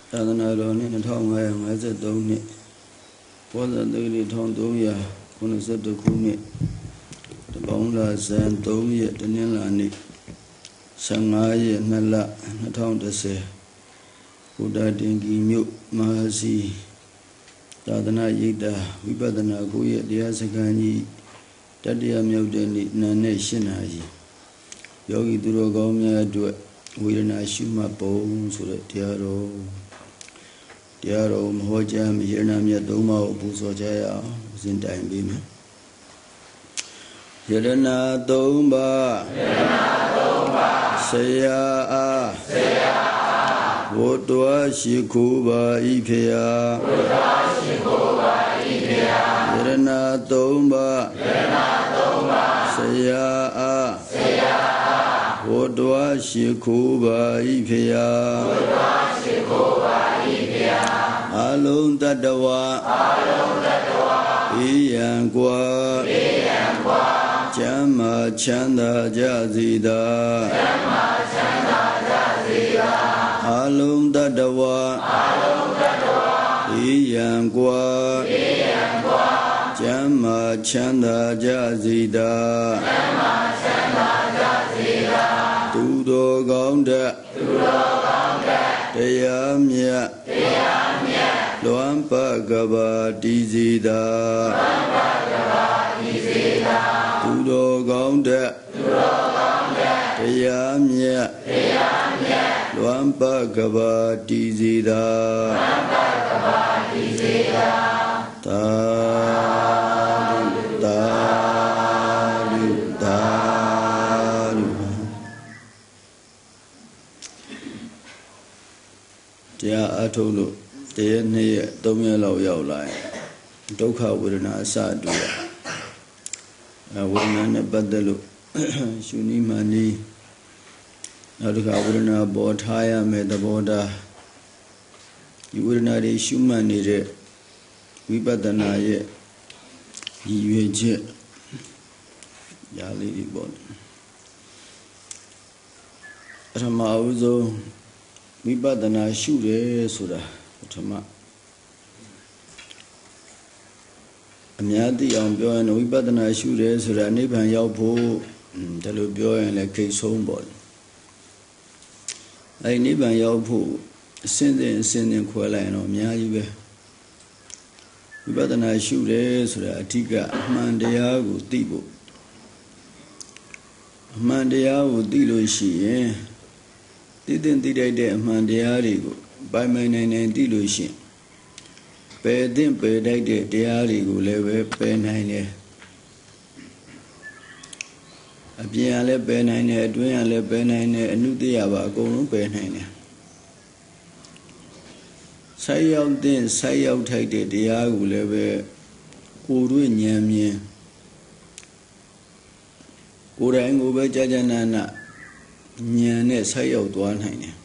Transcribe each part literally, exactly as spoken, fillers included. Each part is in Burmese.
သာသနာတော်နှစ်၂၅၅၃နှစ်ဘောဇတက္ကရာ၁၃၇၁ခုနှစ်တပေါင်းလာဇန်၃ရက်တနင်္လာနေ့၁၅ရက်၂လ၂၀၁၀ဘုဒ္ဓတင်ကြီးမြို့မဟာစီသာသနာရိပ်သာဝိပဿနာကိုရဲ့တရားစခန်းကြီးတတိယမြောက်တဲ့နေ့နာနဲ့၈နာရီယောဂီသူတော်ကောင်းများအတွက်ဝေဒနာရှုမှတ်ပုံဆိုတဲ့တရားတော်တရားတော်မဟောကြားမရဏမြတ်သုံးပါးကိုပူဇော်ကြရအောင်စဉ်တိုင်ပေးမယ်ယရဏသုံးပါးယရဏသုံးပါးဆရာအားဆရာအားဘုဒ္ဓရှိခိုးပါ၏ဖေယဘုဒ္ဓရှိခိုးပါ၏ဖေယယရဏသုံးပါးယရဏသုံးပါးဆရာအားဆရာအားဘုဒ္ဓရှိခိုးပါ၏ဖေယဘုဒ္ဓရှိခိုးပါ၏ဖေယအလုံးတတ္တဝါအလုံးတတ္တဝါဤယံကွာဤယံကွာကျမ်းမာချမ်းသာကြစေသာကျမ်းမာချမ်းသာကြစေသာအလုံးတတ္တဝါအလုံးတတ္တဝါဤယံကွာဤယံကွာကျမ်းမာချမ်းသာကြစေသာကျမ်းမာချမ်းသာကြစေသာသူတော်ကောင်းတဲ့သူတော်ကောင်းတဲ့တရားမြတ်တရားမြတ်လွမ်းပတ်ကဘာတိစီသာလွမ်းပတ်ကဘာတိစီသာသူတော်ကောင်းတဲ့သူတော်ကောင်းတဲ့တရားမြတ်တရားမြတ်လွမ်းပတ်ကဘာတိစီသာလွမ်းပတ်ကဘာတိစီသာသာဓုသာဓုသာဓုတရားအထုတ်လို့တရက်နှစ်ရက်သုံးရက်လောက်ရောက်လာရင်ဒုက္ခဝေဒနာအစတွေ့ရအဲဝေဒနာနဲ့ပတ်သက်လို့ရှုနည်းမှနည်းနောက်တစ်ခါဝေဒနာပေါ်ထားရမယ်သဘောထားဒီဝေဒနာတွေရှုမှတ်နေတဲ့ဝိပဿနာရဲ့ရည်ရွယ်ချက်ညာလေးတွေပေါ့ပထမအဦးဆုံးဝိပဿနာရှုတယ်ဆိုတာပထမအများသိအောင်ပြောရင်ဝိပဿနာရှုတယ်ဆိုတာနိဗ္ဗာန်ရောက်ဖို့ဒါလိုပြောရင်လည်းခိတ်ဆုံးပေါ့အဲဒီနိဗ္ဗာန်ရောက်ဖို့အစဉ်စဉ်အစဉ်စဉ်ခွဲလိုက်ရင်တော့အများကြီးပဲဝိပဿနာရှုတယ်ဆိုတာအဓိကအမှန်တရားကိုသိဖို့အမှန်တရားကိုသိလို့ရှိရင်သိတဲ့သိတတ်တဲ့အမှန်တရားတွေကိုပိုင်ပိုင်နိုင်နိုင်သိလို့ရှိရင်ပယ်တဲ့ပယ်တတ်တဲ့တရားတွေကိုလည်းပဲပယ်နိုင်တယ်အပြင်ကလည်းပယ်နိုင်တယ်အတွင်းကလည်းပယ်နိုင်တယ်အနုတ္တယပါအကုန်လုံးပယ်နိုင်တယ်ဆိုက်ရောက်တဲ့ဆိုက်ရောက်ထိုက်တဲ့တရားကိုလည်းပဲကိုယ်တွေ့ဉာဏ်မြင်ကိုယ်တိုင်ကိုပဲကြာကြာနာနာဉာဏ်နဲ့ဆိုက်ရောက်သွားနိုင်တယ်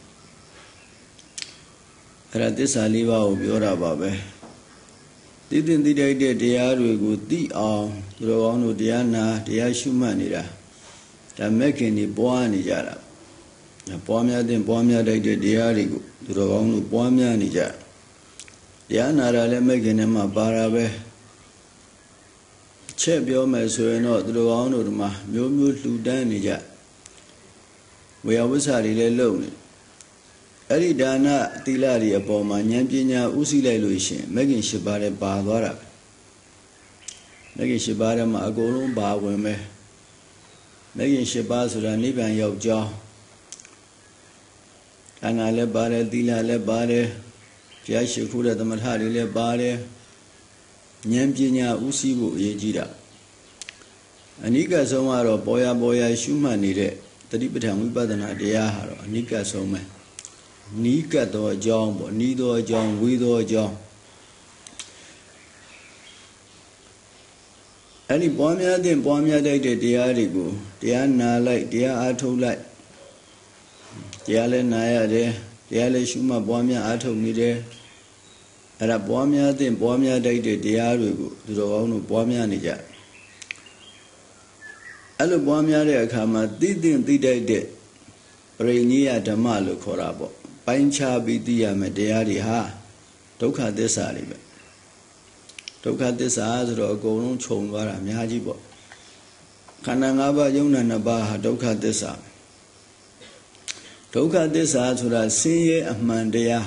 အဲ့ဒါသစ္စာလေးပါးကိုပြောတာပါပဲသိတဲ့သိတတ်တဲ့တရားတွေကိုသိအောင်သူတော်ကောင်းတို့တရားနာတရားရှုမှတ်နေတာဒါမဲ့ခင်ဒီပွားနေကြတာပွားများတဲ့ပွားများတတ်တဲ့တရားတွေကိုသူတော်ကောင်းတို့ပွားများနေကြတရားနာတာလည်းမဲ့ခင်ထဲမှာပါတာပဲချက်ပြောမယ်ဆိုရင်တော့သူတော်ကောင်းတို့ဒီမှာမျိုးမျိုးလှူဒန်းနေကြဝေယဝိဆာတွေလည်းလုပ်နေအဲ့ဒီဒါနသီလတွေအပေါ်မှာဉာဏ်ပညာဥသိလိုက်လို့ရှိရင်မဂ္ဂင်၈ပါးနဲ့ပါသွားတာပဲမဂ္ဂင်၈ပါးထဲမှာအကုန်လုံးပါဝင်ပဲမဂ္ဂင်၈ပါးဆိုတာနိဗ္ဗာန်ရောက်ကြောင်းဒါနလည်းပါတယ်သီလလည်းပါတယ်ဘုရားရှိခိုးတဲ့သမထတွေလည်းပါတယ်ဉာဏ်ပညာဥသိဖို့အရေးကြီးတာအနိကဆုံးကတော့ပေါ်ရပေါ်ရရှုမှတ်နေတဲ့တတိပဋ္ဌာန်ဝိပဿနာတရားဟာတော့အနိကဆုံးပဲနီးကတ်သောအကြောင်းပေါ့နီးသောအကြောင်းဝေးသောအကြောင်းအဲ့ဒီပွားများတဲ့ပွားများတတ်တဲ့တရားတွေကိုတရားနာလိုက်တရားအားထုတ်လိုက်တရားလည်းနာရတယ်တရားလည်းရှုမှတ်ပွားများအားထုတ်နေတယ်အဲ့ဒါပွားများတဲ့ပွားများတတ်တဲ့တရားတွေကိုသူတော်ကောင်းတို့ပွားများနေကြအဲ့လိုပွားများတဲ့အခါမှာသိတဲ့သိတတ်တဲ့ပရိနိယဓမ္မလို့ခေါ်တာပေါ့ပပိုင်းခြားပြီးသိရမယ်တရားတွေဟာဒုက္ခသစ္စာတွေပဲဒုက္ခသစ္စာဆိုတော့အကုန်လုံးခြုံသွားတာအများကြီးပေါ့ခန္ဓာ၅ပါးယုံနာနှစ်ပါးဟာဒုက္ခသစ္စာဒုက္ခသစ္စာဆိုတာဆင်းရဲအမှန်တရား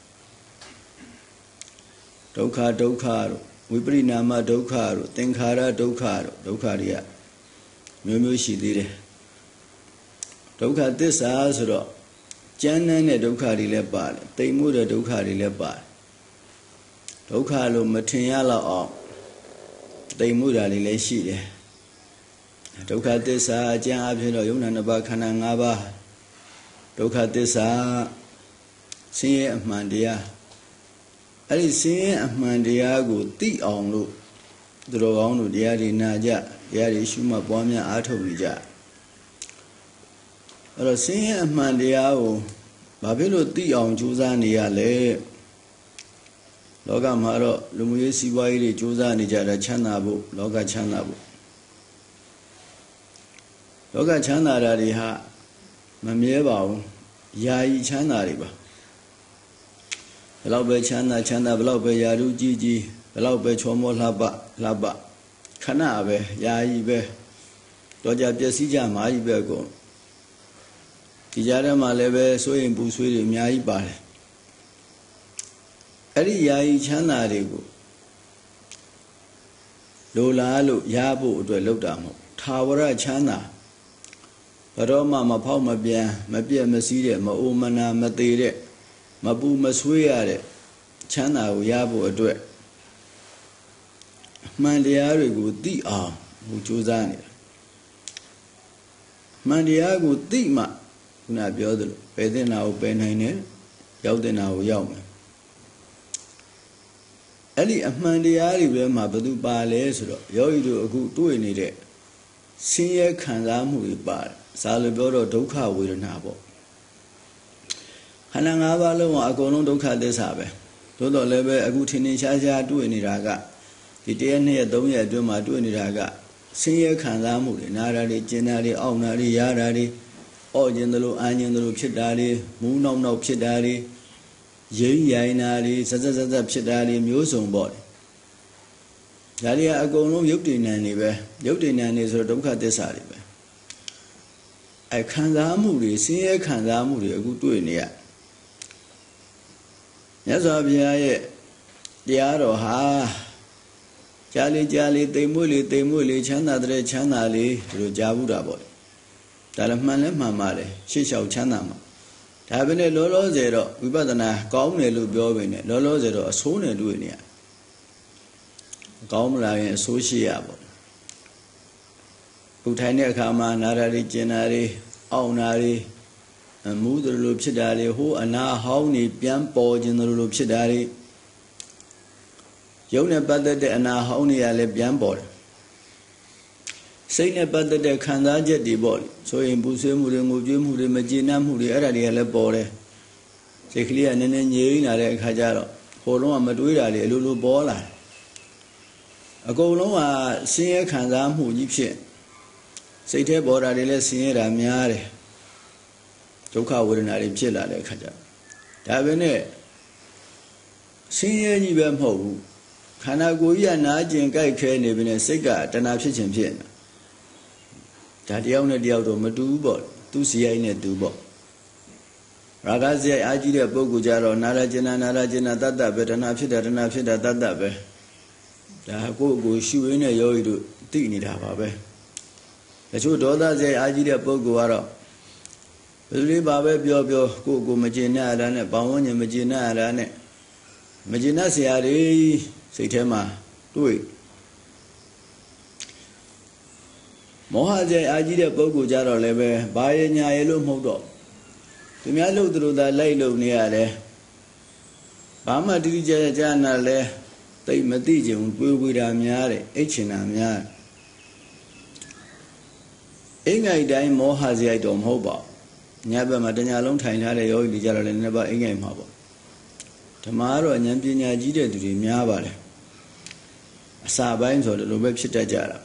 ဒုက္ခဒုက္ခတို့ဝိပရိနာမဒုက္ခတို့သင်္ခါရဒုက္ခတို့ဒုက္ခတွေကမျိုးမျိုးရှိသေးတယ်ဒုက္ခသစ္စာဆိုတော့ကျမ်းမ်းတဲ့ဒုက္ခတွေလည်းပါတယ်တိမ်မှုတဲ့ဒုက္ခတွေလည်းပါတယ်ဒုက္ခလို့မထင်ရတော့အောင်တိမ်မှုတာတွေလည်းရှိတယ်ဒုက္ခသစ္စာအကျမ်းအဖြစ်တော့ယုံနာနှစ်ပါးခန္ဓာ၅ပါးဒုက္ခသစ္စာဆင်းရဲအမှန်တရားအဲ့ဒီဆင်းရဲအမှန်တရားကိုသိအောင်လို့သူတော်ကောင်းတို့တရားတွေနာကြတရားတွေရှုမှတ်ပွားများအားထုတ်နေကြအဲ့တော့ဆင်းရဲအမှန်တရားကိုဘာဖြစ်လို့သိအောင်ကြိုးစားနေရလဲလောကမှာတော့လူမျိုးရေးစီးပွားရေးတွေကြိုးစားနေကြတာချမ်းသာဖို့လောကချမ်းသာဖို့လောကချမ်းသာတာတွေဟာမမြဲပါဘူးယာယီချမ်းသာတွေပါဘယ်လောက်ပဲချမ်းသာချမ်းသာဘယ်လောက်ပဲယာရုကြီးကြီးဘယ်လောက်ပဲချောမောလှပလှပခဏပဲယာယီပဲတော့ကြပျက်စီးကြမှာကြီးပဲကုန်ဒီကြားထဲမှာလည်းပဲစိုးရင်ပူဆွေးတွေအများကြီးပါတယ်အဲ့ဒီယာယီချမ်းသာတွေကိုလိုလားလို့ရဖို့အတွက်လုပ်တာမဟုတ်ထာဝရချမ်းသာဘယ်တော့မှမဖောက်မပြန်မပြည့်မစည်းတဲ့မအိုမနာမသေးတဲ့မပူမဆွေးရတဲ့ချမ်းသာကိုရဖို့အတွက်မှန်တရားတွေကိုသိအောင်ဟိုကြိုးစားနေတာမှန်တရားကိုသိမှခုနပြောသလိုပယ်တဲ့နာကိုပယ်နိုင်တယ်ရောက်တဲ့နာကိုရောက်မယ်အဲ့ဒီအမှန်တရားတွေပဲမှာဘယ်သူပါလဲဆိုတော့ယောဂီတို့အခုတွေ့နေတဲ့ဆင်းရဲခံစားမှုတွေပါတယ်ဇာလိုပြောတော့ဒုက္ခဝေဒနာပေါ့ခန္ဓာ၅ပါးလုံးကအကုန်လုံးဒုက္ခသစ္စာပဲသို့တော်လည်းပဲအခုထင်ထင်ရှားရှားတွေ့နေတာကဒီတရက်နှစ်ရက်သုံးရက်အတွင်းမှာတွေ့နေတာကဆင်းရဲခံစားမှုတွေနာတာတွေကျင်တာတွေအောင့်တာတွေရတာတွေအော့ကျင်သလိုအန်ကျင်သလိုဖြစ်တာတွေမူးနောက်နောက်ဖြစ်တာတွေရိမ့်ရိုင်တာတွေဇက်ဇက်ဇက်ဇက်ဖြစ်တာတွေမျိုးစုံပေါ့ဒါတွေကအကုန်လုံးရုပ်တည်နေနေပဲရုပ်တည်နေနေဆိုတော့ဒုက္ခသစ္စာတွေပဲအဲခံစားမှုတွေဆင်းရဲခံစားမှုတွေအခုတွေ့နေရမြတ်စွာဘုရားရဲ့တရားတော်ဟာကြားလေကြားလေတိမ်မွေ့လေတိမ်မွေ့လေချမ်းသာတဲ့ချမ်းသာလေဒီလိုကြားဘူးတာပေါ့ဒါလည်းမှန်လဲမှန်ပါလေရှေ့လျှောက်ချမ်းသာမှာဒါပဲနဲ့လောလောဆယ်တော့ဝိပဿနာကောင်းတယ်လို့ပြောပေနဲ့လောလောဆယ်တော့အဆိုးနဲ့တွေ့နေရကောင်းမလာရင်အဆိုးရှိရပေါ့ခုထိုင်တဲ့အခါမှာနာရာတွေကျင်တာတွေအောင့်တာတွေမူးတယ်လို့ဖြစ်တာတွေဟိုအနာဟောင်းနေပြန်ပေါ်ခြင်းတယ်လို့ဖြစ်တာတွေရုပ်နဲ့ပတ်သက်တဲ့အနာဟောင်းတွေကလည်းပြန်ပေါ်တယ်စိတ်နဲ့ပတ်သက်တဲ့ခံစားချက်တွေပေါ့လေဆိုရင်ပူဆွေးမှုတွေငိုကြွေးမှုတွေမကျေနပ်မှုတွေအဲ့ဒါတွေကလည်းပေါ်တယ်စိတ်ကလေးကနည်းနည်းငြိမ်းလာတဲ့အခါကျတော့ဟိုလုံးကမတွေးတာတွေအလိုလိုပေါ်လာအကုန်လုံးကဆင်းရဲခံစားမှုကြီးဖြစ်စိတ်ထဲပေါ်တာတွေလည်းဆင်းရဲတာများတယ်ဒုက္ခဝေဒနာတွေဖြစ်လာတဲ့အခါကျဒါပဲနဲ့ဆင်းရဲကြီးပဲမဟုတ်ဘူးခန္ဓာကိုယ်ကြီးကနာကျင်ကြိုက်ခဲနေပြီနဲ့စိတ်ကတဏှာဖြစ်ခြင်းဖြစ်နေဒါတယောက်နဲ့တယောက်တော့မတူဘူးပေါ့သူစီရိုက်နဲ့သူပေါ့ရာဂစီရိုက်အားကြီးတဲ့ပုဂ္ဂိုလ်ကြတော့နာရကျင်နာနာရကျင်နာတတ္တပဲတဏှာဖြစ်တာတဏှာဖြစ်တာတတ္တပဲဒါကိုယ့်ကိုယ်ရှုရင်းနဲ့ယောဂီတို့သိနေတာပါပဲတချို့ဒေါသစီရိုက်အားကြီးတဲ့ပုဂ္ဂိုလ်ကတော့ဘယ်လိုပါပဲပြောပြောကိုယ့်ကိုယ်မကျေနပ်ရတာနဲ့ဘာဝဉ္ဇဉ်မကျေနပ်ရတာနဲ့မကျေနပ်เสียတွေစိတ်ထဲမှာတွေ့မောဟကြိုက်အာကြီးတဲ့ပုဂ္ဂိုလ်ကြတော့လည်းပဲဘာရညာရလို့မဟုတ်တော့သူများလို့သူတို့သာလိုက်လို့နေရတယ်ဘာမှတိတိကျကျကြားနာလဲသိမသိကြဘူးတွေးဝေတာများတယ်အိတ်ချင်တာများအိမ်ငိုက်တိုင်းမောဟစရိုက်တော့မဟုတ်ပါဘူးညဘက်မှာတညာလုံးထိုင်ထားတဲ့ယောဂီတွေကြတော့လည်းနည်းပါအိမ်ငိုက်မှာပေါ့ဓမ္မကတော့ဉာဏ်ပညာကြီးတဲ့သူတွေများပါတယ်အစာပိုင်းဆိုတော့လိုပဲဖြစ်တတ်ကြတာ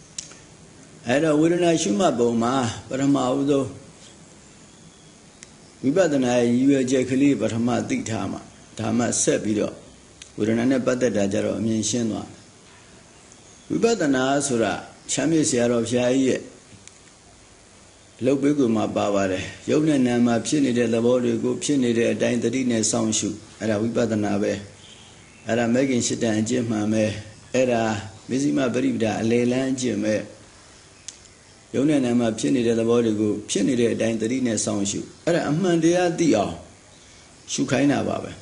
အဲ့တော့ဝေဒနာရှုမှတ်ပုံမှာပထမဦးဆုံးဝိပဿနာရဲ့ရည်ရွယ်ချက်ကလေးပထမသိထားမှာဒါမှဆက်ပြီးတော့ဝေဒနာနဲ့ပတ်သက်တာကြတော့အမြင်ရှင်းသွားဝိပဿနာဆိုတာချမ်းမြေ့ဆရာတော်ဘုရားကြီးရဲ့လုတ်ပေးကူမှာပါပါတယ်ရုပ်နဲ့နာမ်မှာဖြစ်နေတဲ့သဘောတွေကိုဖြစ်နေတဲ့အတိုင်းသတိနဲ့စောင့်ရှုအဲ့ဒါဝိပဿနာပဲအဲ့ဒါမဲခင်ရှစ်တန်အကျင့်မှန်ပဲအဲ့ဒါမဇ္ဈိမပရိပဒအလေလန်းအကျင့်ပဲရုပ်နဲ့နာမ်မှာဖြစ်နေတဲ့သဘောတွေကိုဖြစ်နေတဲ့အတိုင်းသတိနဲ့စောင့်ရှုအဲ့ဒါအမှန်တရားသိအောင်ရှုခိုင်းတာပါပဲ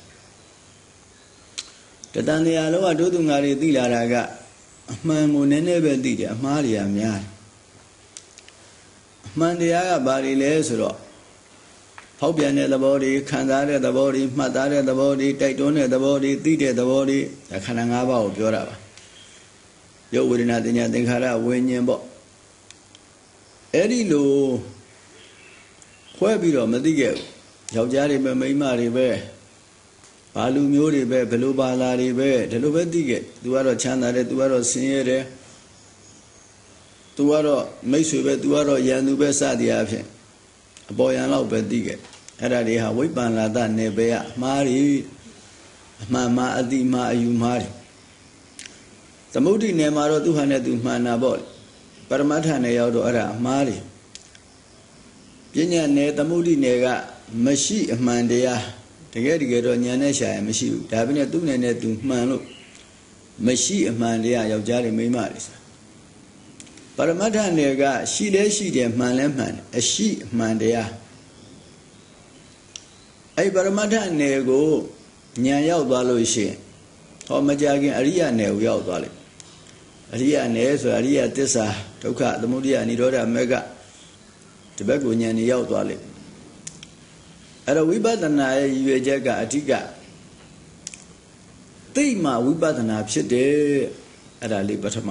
တတန်တရားလုံးကဒုသူငါတွေသိလာတာကအမှန်ကိုနည်းနည်းပဲသိတယ်အမှားတွေကများတယ်အမှန်တရားကဘာတွေလဲဆိုတော့ဖောက်ပြန်တဲ့သဘောတွေခံစားတဲ့သဘောတွေမှတ်သားတဲ့သဘောတွေတိုက်တွန်းတဲ့သဘောတွေသိတဲ့သဘောတွေဒါခန္ဓာ၅ပါးကိုပြောတာပါရုပ်ဝေဒနာသင်ညာသင်္ခါရဝိညာဉ်ပေါ့အဲ့ဒီလိုခွဲပြီးတော့မသိခဲ့ဘူးယောက်ျားတွေပဲမိန်းမတွေပဲဘာလူမျိုးတွေပဲဘယ်လိုဘာသာတွေပဲဒီလိုပဲသိခဲ့သူကတော့ချမ်းသာတယ်သူကတော့ဆင်းရဲတယ်သူကတော့မိတ်ဆွေပဲသူကတော့ရန်သူပဲစသည်အဖြစ်အပေါ်ယံလောက်ပဲသိခဲ့အဲ့ဒါတွေဟာဝိပ္ပန္နတနယ်ပယ်အမှားတွေအမှန်မှားအတိမှားအယူမှားတွေသမုဒိနယ်မှာတော့သူဟာနဲ့သူမှန်တာပေါ့ပရမတ္ထနယ်ရောက်တော့အဲ့ဒါအမှားတွေပညာနယ်သမုဒိနယ်ကမရှိအမှန်တရားတကယ်တကယ်တော့ဉာဏ်နဲ့ရှာရင်မရှိဘူးဒါပေမဲ့သူ့နယ်နဲ့သူမှန်လို့မရှိအမှန်တရားယောက်ျားတွေမိန်းမတွေဆိုပရမတ္ထနယ်ကရှိလဲရှိတယ်မှန်လဲမှန်တယ်အရှိအမှန်တရားအဲ့ပရမတ္ထနယ်ကိုဉာဏ်ရောက်သွားလို့ရှိရင်ဟောမကြခင်အရိယနယ်ကိုရောက်သွားလိမ့်အရိယနယ်ဆိုတာအရိယသစ္စာဒုက္ခသမုဒယနိရောဓမေဃဒီဘက်ကိုဉာဏ်နဲ့ရောက်သွားလိမ့်အဲ့တော့ဝိပဿနာရဲ့ရည်ရွယ်ချက်ကအဓိကသိမှဝိပဿနာဖြစ်တယ်အဲ့ဒါလေးပထမ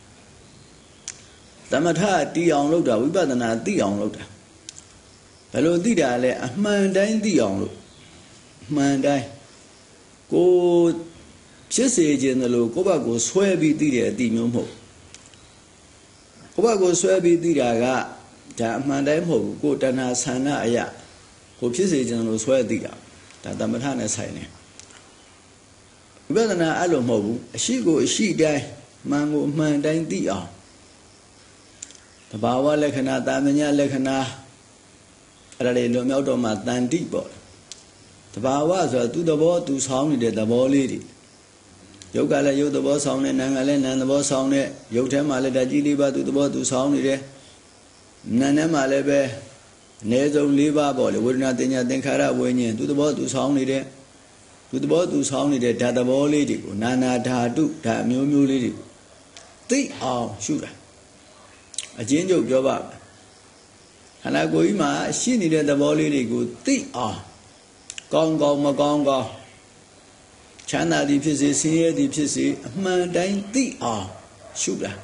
သမထတီအောင်လုပ်တာဝိပဿနာသိအောင်လုပ်တာဘယ်လိုသိတာလဲအမှန်တိုင်းသိအောင်လို့အမှန်တိုင်းကိုဖြစ်စေခြင်းလို့ကိုယ့်ဘက်ကိုဆွဲပြီးသိတဲ့အတိမျိုးမဟုတ်ကိုယ့်ဘက်ကိုဆွဲပြီးသိတာကဒါအမှန်တိုင်းမဟုတ်ဘူးကိုယ်တဏှာဆန္ဒအရာကိုဖြစ်စေခြင်းလို့ဆွဲသိတာဒါသမထနဲ့ဆိုင်တယ်ဝိပဿနာအဲ့လိုမဟုတ်ဘူးအရှိကိုအရှိတိုင်းမှန်ကိုအမှန်တိုင်းသိအောင်တဘာဝလက္ခဏာတာမညာလက္ခဏာအဲ့ဒါလေးလွန်မြောက်တော့မှတန်တိပေါ့တဘာဝဆိုတာသူ့သဘောသူဆောင်းနေတဲ့သဘောလေးတွေရုပ်ကလည်းရုပ်သဘောဆောင်းနေနာမ်ကလည်းနာမ်သဘောဆောင်းနေရုပ်ထဲမှာလည်းဓာတ်ကြီးလေးပါသူ့သဘောသူဆောင်းနေတယ်နာမ်ထဲမှာလည်းပဲအနည်းဆုံး၄ပါးပေါ့လေဝေဒနာသင်ညာသင်္ခါရဝိညာဉ်သူ့သဘောသူဆောင်းနေတဲ့သူ့သဘောသူဆောင်းနေတဲ့ဓာတ်သဘောလေးတွေကိုနာနာဓာတုဓာတ်အမျိုးမျိုးလေးတွေသိအောင်ရှုတာအချင်းချုပ်ပြောပါခန္ဓာကိုယ်ကြီးမှာရှိနေတဲ့သဘောလေးတွေကိုသိအောင်ကောင်းကောင်းမကောင်းကောင်းချမ်းသာသည်ဖြစ်စေဆင်းရဲသည်ဖြစ်စေအမှန်တိုင်းသိအောင်ရှုတာ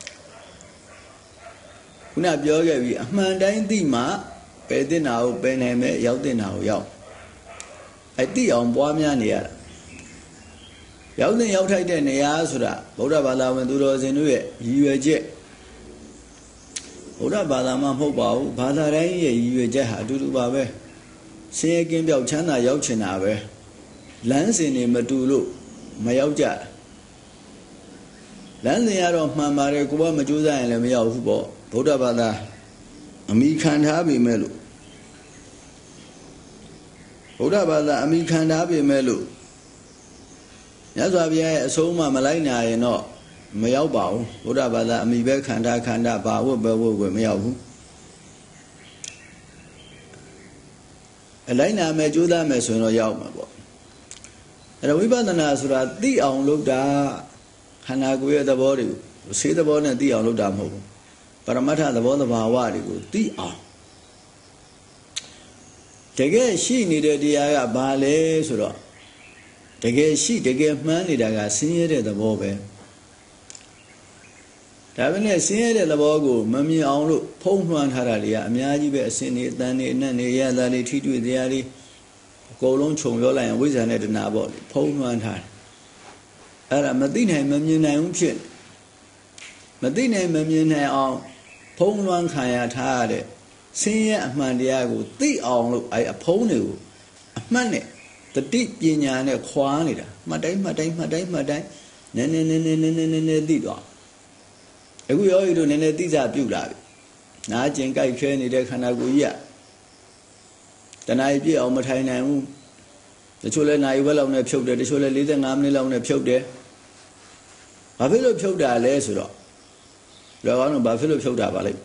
ခုနပြောခဲ့ပြီအမှန်တိုင်းသိမှပယ်တင်တာကိုပယ်နိုင်မဲ့ရောက်တင်တာကိုရောက်အဲ့သိအောင်ပွားများနေရတာရောက်တင်ရောက်ထိုက်တဲ့နေရာဆိုတာဗုဒ္ဓဘာသာဝင်သူတော်စင်တို့ရဲ့ရည်ရွယ်ချက်ဗုဒ္ဓဘာသာမှမဟုတ်ပါဘူးဘာသာတိုင်းရဲ့ရည်ရွယ်ချက်ဟာအတူတူပါပဲဆင်းရဲကင်းပြောက်ချမ်းသာရောက်ချင်တာပဲလမ်းစဉ်တွေမတူလို့မရောက်ကြလမ်းစဉ်ကတော့မှန်ပါတယ်ကိုယ်ကမကြိုးစားရင်လည်းမရောက်ဘူးပေါ့ဗုဒ္ဓဘာသာအမိခံထားပေမဲ့လို့ဗုဒ္ဓဘာသာအမိခံထားပေမဲ့လို့မြတ်စွာဘုရားရဲ့အဆုံးအမမလိုက်နိုင်ရင်တော့မရောက်ပါဘူးဗုဒ္ဓဘာသာအမိပဲခန္ဓာခန္ဓာဘာဝတ်ပဲဝတ်ွယ်မရောက်ဘူးအလိုက်နာမယ်ကြိုးစားမယ်ဆိုရင်တော့ရောက်မှာပေါ့အဲ့တော့ဝိပဿနာဆိုတာသိအောင်လုပ်တာခန္ဓာကိုယ်ရဲ့သဘောတွေကိုဆေးသဘောနဲ့သိအောင်လုပ်တာမဟုတ်ဘူးပရမတ္ထသဘောသဘာဝတွေကိုသိအောင်တကယ်ရှိနေတဲ့တရားကဘာလဲဆိုတော့တကယ်ရှိတကယ်မှန်းနေတာကဆင်းရဲတဲ့သဘောပဲဒါပေမဲ့ဆင်းရဲတဲ့သဘောကိုမမြင်အောင်လို့ဖုံးလွှမ်းထားတာတွေကအများကြီးပဲအစင်တွေအတန်တွေအနက်တွေရတာတွေထိတွေ့တရားတွေအကုန်လုံးခြုံပြောလိုက်ရင်ဝိဇ္ဇာနဲ့တဏှာပေါ့လေဖုံးလွှမ်းထားတယ်အဲ့ဒါမသိနိုင်မမြင်နိုင်ဘူးဖြစ်မသိနိုင်မမြင်နိုင်အောင်ဖုံးလွှမ်းခံရထားရတဲ့ Senior Mandiago, the all I upon you. A man, the deep Yina Quanida, Madame, Madame, Madame, Madame, Nene Dido. A we all do Nene Disa Bula. Najin Gai Kenny de Canaguia. Then I be on Matana. The children I will on a shoulder, the children leading Amnil on a shoulder. Buffalo shoulder, Lesuro. Ravano Buffalo shoulder valley.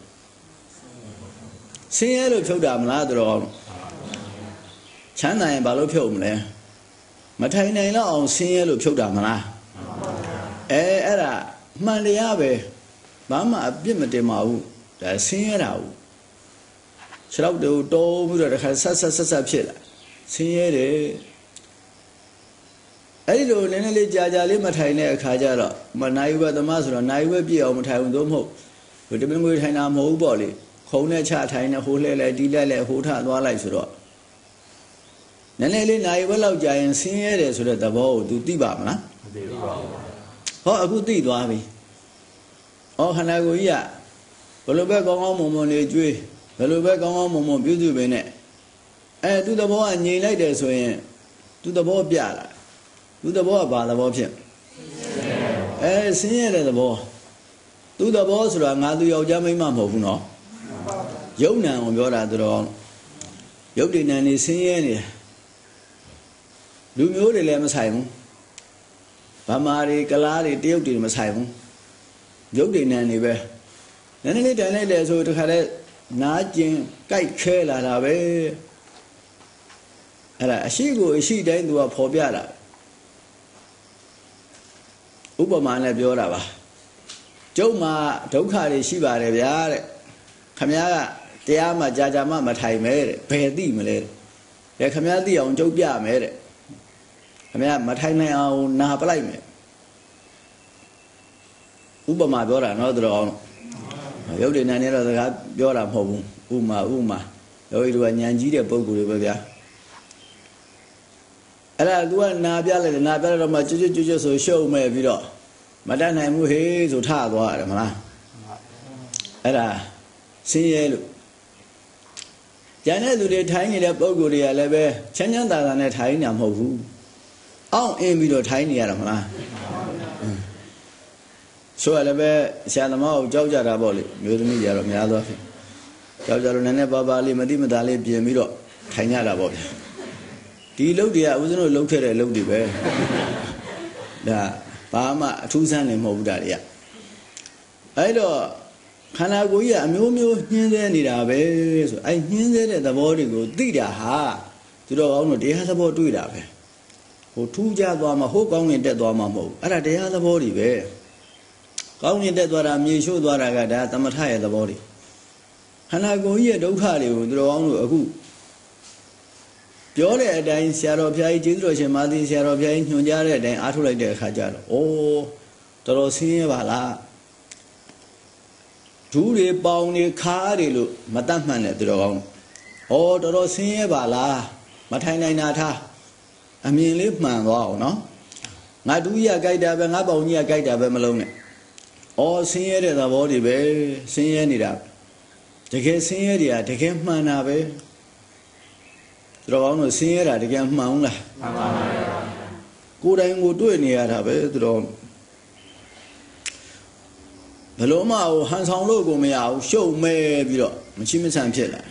Senior shoulder, Mladron. China and Balopio, Matana on senior shoulder, Mala. Eh, era, Mandiabe, Mama Bimademau, the senior. Shall do do that has such a pillar. Senior. I do Lenny Jajali Matana Kajara, Manaiva the Master, Naiva be on Town Domo, with the Bengu Hana Mo body, Hona Chatina, Hula, Dila, Hota, Walaisuro. Nanelli Naiva giant senior so that the ball do Dibama. Oh, a good deed, Wami. Oh, Hanagoya. Poloba go on Momone Jui, Poloba go on Momo Beauty Bene. Eh, do the ball and ye like this way. Do the ball Biala. Do the ball about the option. Eh, senior the ball. Do the balls run out to your jamming mamma, no? Yona on your other. Yodin and his senior. Do you know the lemons home? Pamari, Kalari, Dildi Mashaim. Yodin anywhere. Then I tell you so to have it. Najin, Kai Kela away. And she go, she then do a pobiara. Uberman of Yorava. Joma, Tokari, Shiva, Reviare. Kamia, Tiama, Jajama, Matai made, Pedi Mele. The Kamadi on Jobia made it. Kamia, Matai now, Nahaplime. Uberma Dora, another on. Yodin and other Yora home, Uma, Uma. Yodu and Yanjida Bogu. And I do a Nabia and Nabella of my Juju so show me a video. Madame Muhe to Tagua, Mala. And I see you. Janet do the tiny Bogu, I leve, Chanyanda and a tiny Amovu. Oh, in video tiny Aramala. So I leve Shanama of Georgia Raboli, Mudmi Yaromiado. Georgia Nene Babali, Madimadali, Biamiro, Tiny Raboli. The Lodia was no located at Lodi Bear. The Bama, two sons in Mobudaria. I do Kanagoya, Mumu, Nida, I hinted the body go, Dida ha, to the owner, they has about to it up. For two jabama, who gone in that Dwamamo, and they have the body bear. Gone in that what I'm sure what I got that, I'm a tired the body. Kanagoya, don't carry you, the owner, a good. Pure at the Sierra Pia, Jidro, Madi, Sierra Pia, Nujara, then Atula de Hajar. Oh, Torosi Vala. Julie Bowney Carilu, Madame Manet Drone. Oh, Torosi Vala, Matana Nata. I mean, live man, wow, no? Naduya Gaida, Nabonia Gaida, Malone. Oh, senior the body, bay, senior. The case senior, the camp man, abe. Drone was seen at again Mount. Good and would do any other drone. The Loma, hands on logo me out, show me below, Machimis and Chilla.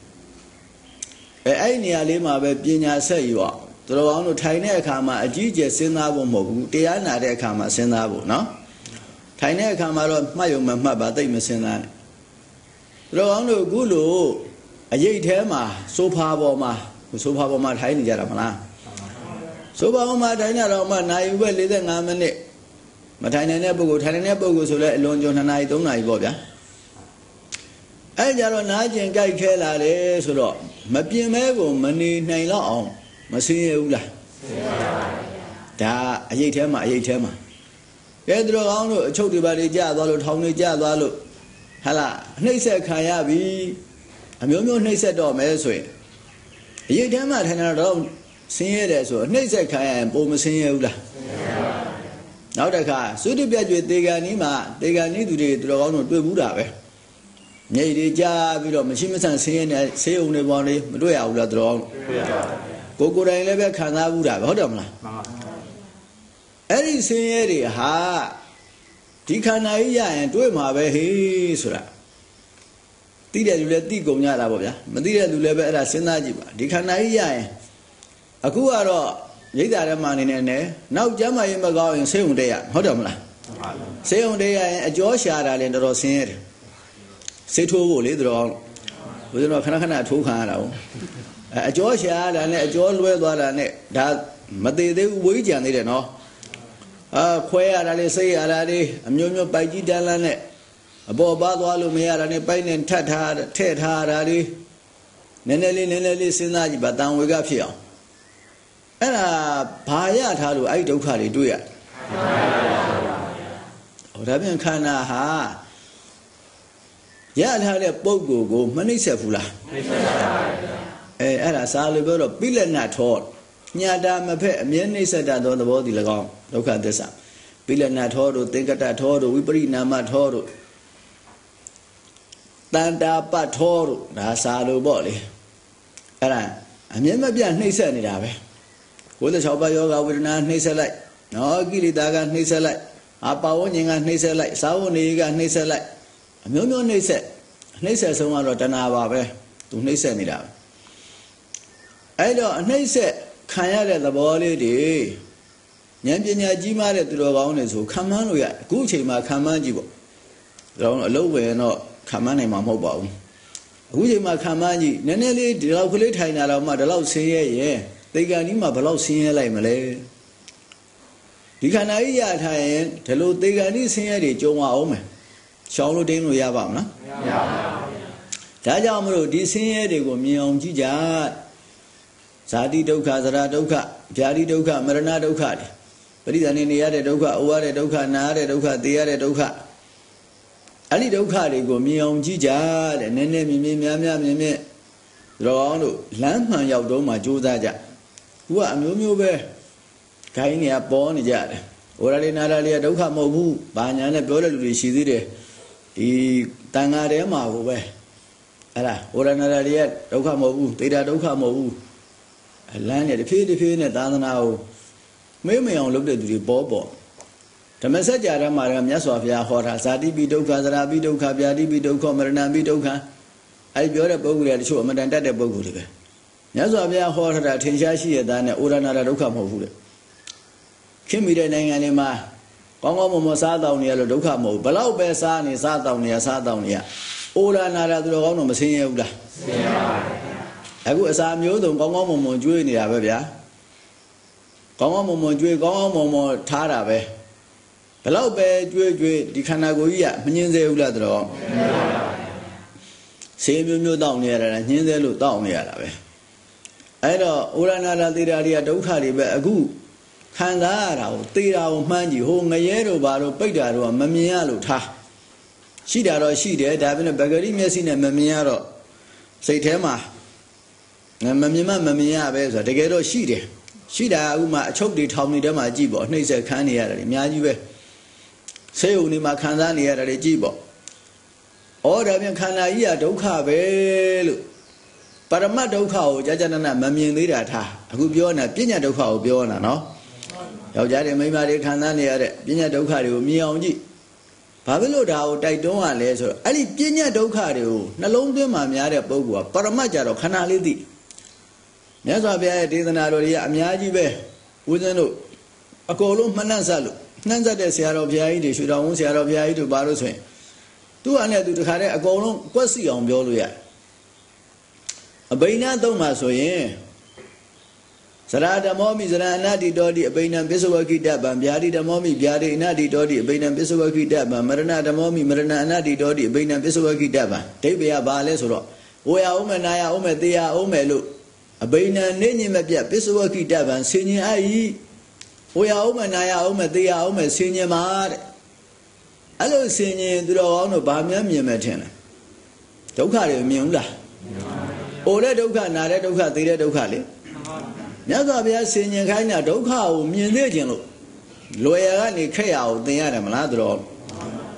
Any alima being say you are. Drone tiny kama, a G J Sinabo Mobu, Diana de Kama Senabo, no? Tiny kama, my own mamma, but they miss in that. Drone Gulu, a J Tema, so power. So Papa might hide in Jaramana. So Papa might hide around my well, little Namane. Matana never go, Tana never go, so let alone John and I don't I go. I Jaron Najan Guy Kela, so Mapi Mago, Money, Naila, Massia. Da, I ate him, I ate him. Pedro, told you about the Jadalo, Tony Jadalo. Hala, Nasa Kayabi. I'm your Nasa Dom, Elsewhere. You damn it, and around seeing it so Nasa Kaya and Bomasin. Now the car, so the bed with Deganima, Degani to the Drone to Buddha. Nyai Ja, we don't machine and say, say only one day, but we are out wrong. Go go and live a canna would have Hodamla. Any say, ha, Tikanaya and do my way, Sura. Tida you let Tigo Yalaboya, Madia do live at a Senajiba, Tikanaya. Akuaro, Yida man in a now Jama in Mago and say on day, Hodamla. Say on day, a Joshua and the Rosin. Say to a later on, we don't know two kind a Joshua and a Joel Weather and that, but they wait and they don't know. Ah, queer, I say, Aladi, a new by Gidalane, a Boba Walumia and a pine and tat hard, ted hard, Adi, Nenelli, Nenelli, Sinaji, but down we got here. And a Payat, how do I do carry do it? What have you kind of ha? Yeah, had a bogo go, Manisafula. Eh, a salable of Billana taught. Nyada Mape, Miani said that on the body lagon. Look at this up. Billana toro, think at that toro, we bring Nama toro. Tanda patoro, Nasalo body. Era, I never be a Nisa in it. With the Shaba Yoga with an Nisa like, no, Gilly Daga Nisa like, Apa owning a Nisa like, Sauniga Nisa like. No, no, they said, they said someone wrote an hour to Nisa it out. I don't, they said, Kaya the body day. Yampiana Jima to the owners who come on, we are Gucci, my Kamanjibo. Don't low way no Kamani, my mobile. Gucci, my Kamanji, Nenelli, the local Taina, my loud say, yeah, they got him up a loud senior like Malay. You can I yet, tell you they got this here, Joa Ome. Shall Dino Yavana? Tajamro, this here they go me on Jija Sadi Doka, Zara Doka, Jadi Doka, Marana Doka. But it's an India Doka, Uare Doka, Nare Doka, the other Doka. Ali Doka, they go me on Jija, and then me, Mamma, me, Rondo, Lampa Yadoma, Judaja. Who are you bear? Kainia born Jad. Orally Naralia Doka Mobu, Banyana Bola, she did it. I Tangare Mawe. Ella, Oranaralia, Doka Mobu, Tida Doka Mobu. A land at the Pity Pin at Danao. Maybe on looked at the Bobo. The message Adam Maram Yasofia, Hora, Sadi Bidoka, Zarabi Doka, Biadi Bidoka, Marana Bidoka. I bought a bogu at show, Madame Dada Bogu. Yasofia Hora, Tinshashi, than Uranara Doka Mobu. Kimmy the Nanganima. Congo Mosada on Yellow Docamo, Balau Bessan is sat down near Satonia. Ola Nara Drono Messiah. I go as I'm you, don't Congo Moju in the Avia. Congo Moju, Congo Momo Tarabe. Balau Be, Jue, the Canagoya, Minze Uladro. Same you down here and Hinze look down here. I know Ola Nara Didaria Dokari, a goo. Kandara, Tira, Manji, home a yellow barrow, Pedaro, Mamialo ta. She did or she did, having a baggery messing and Mamiaro. Say Tema. And Mamima Mamia Beza, the ghetto she did. She da Uma choked the Tommy Dama Jibo, Nisa Cania, Miajibe. Say only my Kandani at a Jibo. All the Canaya Doka Velu. But a mad Doka, Jajana, Mamian Lida, who Biona, Pina Doka, Biona, no? Yajari may marry Canania, Pina Docario, Mionji. Pavilo Dao, I don't want leisure. Ali Pina Docario, Nalonga Mamia Bogua, Paramajaro, Canalidi. Yazabia did an Aroria, Miajibe, Udano, a column Manansalu, Nanza de Sierra Piaidi, should own Sierra Piaidi to Barosway. Two hundred to carry a column, quasi on Biolia. A Baina Domasoye. Sarada mommy Zanadi Dodi, a Bainam Bisawaki Daba, Biadi the mommy, Biadi Nadi Dodi, a Bainam Bisawaki Daba, Marana the mommy, Marana Nadi Dodi, a Bainam Bisawaki Daba, Tabia Balesro. We are Omenaya Omedia Omelu, a Baina Ninimabia, Bisawaki Daba, Senior I. We are Omenaya Omedia Ome, Senior Mar. Hello, Senior, do all no Bamiam Yemetina. Dokari Munda. Ola Doka, Nada Doka, Tira Dokali. Yazabia senior Kanya Doka, Munegino. Loyani Kayao, the Adam Ladro.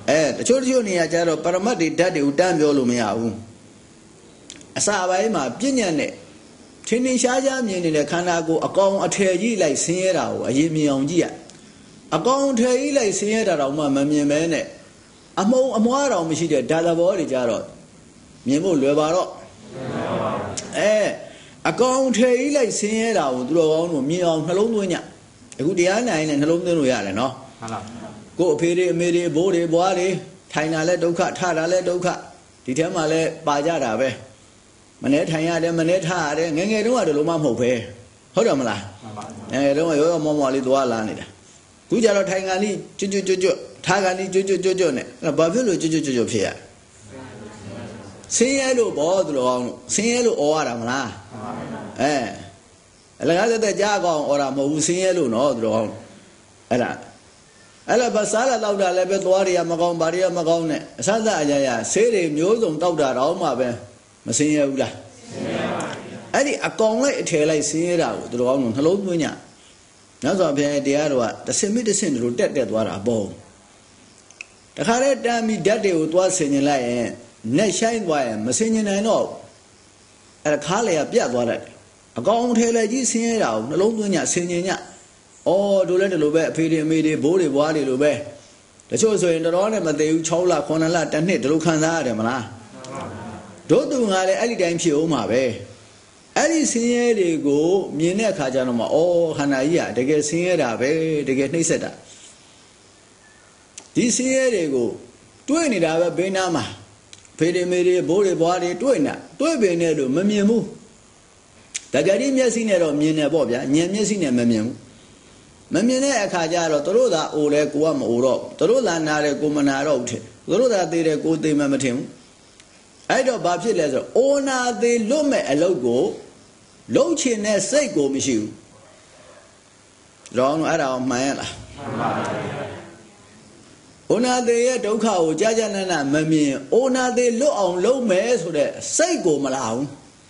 Eh, the children here, Jaro, Paramati, Daddy, Udan, Yolumiao. Asaba, my opinion. Tini Shaja, meaning the Kanago, a gong a tell like Sierra, a Yimi on Gia. A gong tell like Sierra, a mammy mene. A mo a moara, Michida, Dalabori Jaro. Mimo Levaro. Eh, a gong tell like Sierra, would draw on me on Halonia. A good Yana and Halonia, no? Go pity, midi, body, body, Tina let doka, Tara let doka, Titamale, Bajara. Manet Haya, Manet Hard, and I don't want to Luma Hope. Hold on, and I don't know your Momali Dualani. Gujaro Tangani, Juju Juju, Tagani Juju Juju, a Bavilu Juju Juju here. See yellow board long, see yellow or Amla. Eh, Alanga the Jagon or a Mo, see yellow no wrong. Ella Ella Basala Lauda Lebet Waria Magon Baria Magone, Santa Ayaya, say Museum Dauda Roma. Massia Ula. Eddie, a gong like a tail like Sierra, the wrong hello, Munya. Now the Diarwa, the same medicine root that were a bow. The Harriet damn me daddy would was in your line, net shine wire, Massin I know. At a Kali of Yadwalet. A gong tail like this Sierra, the long Munya, Sinia. Oh, do let a little bit, pity me, body, body, little bit. The shows were in the honor, but they chola, Conala, and hit the Lucan. Don't do any time she oma way. Any senior they go, Mina Kajanoma, oh, Hanaya, they get senior away, they get Niseta. This year they go, doing it out of Benama. Pity me, body, body, doing that. Do it be near to Mamiamu. The Garimia senior of Mina Bobia, Yamia senior Mamiam. Mamina Kajaro, Toroda, Ole Guam Oro, Toroda Nare Gumanaro, Toroda de go de Mamatim. I don't Babsi letter. Ona de Lume a logo, Lochin as say go, Monsieur. Wrong at our Mayala. Ona de Doka, Jajanana, Mammy, Ona de Lo on low mares with a say go Malau.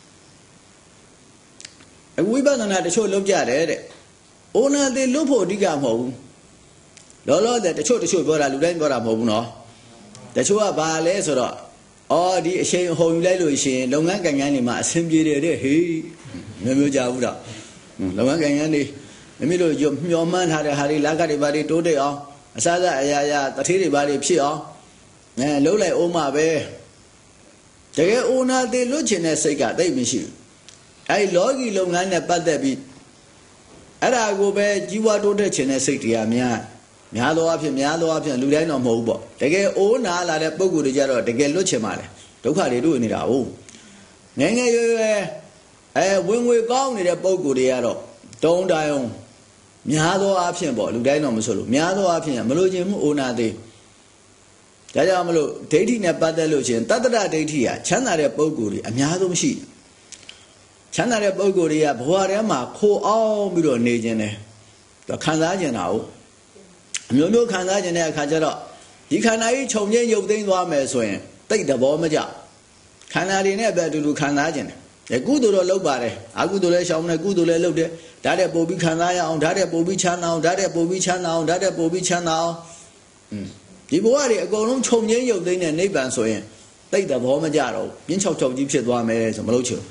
And we better not show look at it. Ona de Lupo digamo. Lolo that the show to show what I learned what I'm home no. The show of Bales or. Oh, the shame home lelution, Longanganima, simply he, Memuja. Longangani, the middle of your man had a Harry Lagari body today, or a Sada Ayaya, the Tiri body pio, and Lola Oma Bay. They get Ona de Lucina Sega, they miss you. I logi Longana Badabi. And I go back, you are to the China City, Amia. Mialo up, Mialo up, and Ludano Mobo. They get all now like a bogu de Jaro, they get Luchemale. Look how they do in it. Oh, Nanga, when we go in a bogu de Jaro, don't die on Miado option, but Ludano Musolo, Miado option, Melodium, Una de Jayamalo, dating a Badalucian, Tata Datia, Chana Boguri, and Miado Shi. Chana Boguria, Boarema, Co all Miro Nagene. The Kandajan now. You know, Kandajan Kajara. You can I told you think one may swing. Take the bomb job. Canadi never do Kandajan. A good or low body. I would do less on a good look there. That a Bobby Kanaya on that a Bobby Channel, that a Bobby Channel, that a Bobby Channel. The boy go on told you think a neighbor swing. Take the bomb jaro. In chow of Gypsy one may some locho.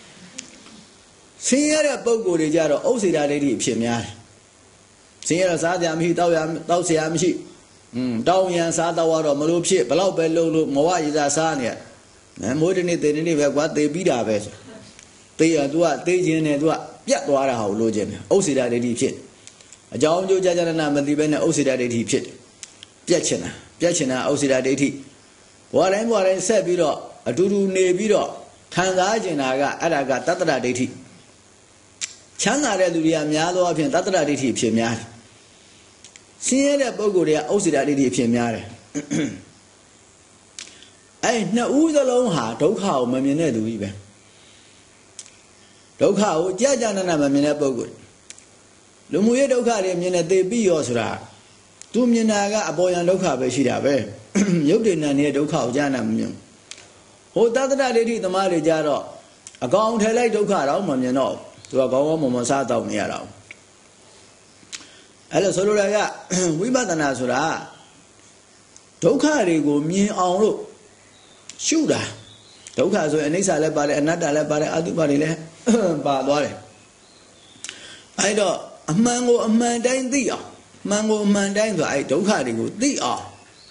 Sierra Bogo de Jaro, Osida lady, Pimia. Sierra Sadiam, he Dausiam sheep. Dawian Sada water, Malup ship, below Bello, Moa is a sanya. And more than it, they didn't have what they beat up as. They are doa, they gin and doa, yet water how logen, Osida lady pit. A John Jajana, Madiban, Osida lady pit. Piachina, Piachina, Osida lady. What and what I said, Bido, a Dudu ne Bido, Kanzajanaga, Adaga, Tata lady. Chana Reduria Mialo of Tatra de Pimia. Sierra Bogoria, Osida de Pimia. I know the long heart, Dokao, Mamina do even. Dokao, Jajana Mamina Bogut. Lumuya Dokari, Mina de Biosra. Two Minaga, a boy and Doka Beshida. You didn't near Dokao Janam. Oh, Tatra de the Mari Jaro. A gong tell like Doka, Mamino. To a go on Mosata near out. Hello, Soluraga, we but an Azura. Dokha go mean on look. Shuda. Dokha so an isa lebare another lebare adubare badore. I don't a mango a man dying thee. Mango man dying I dokha go thee are.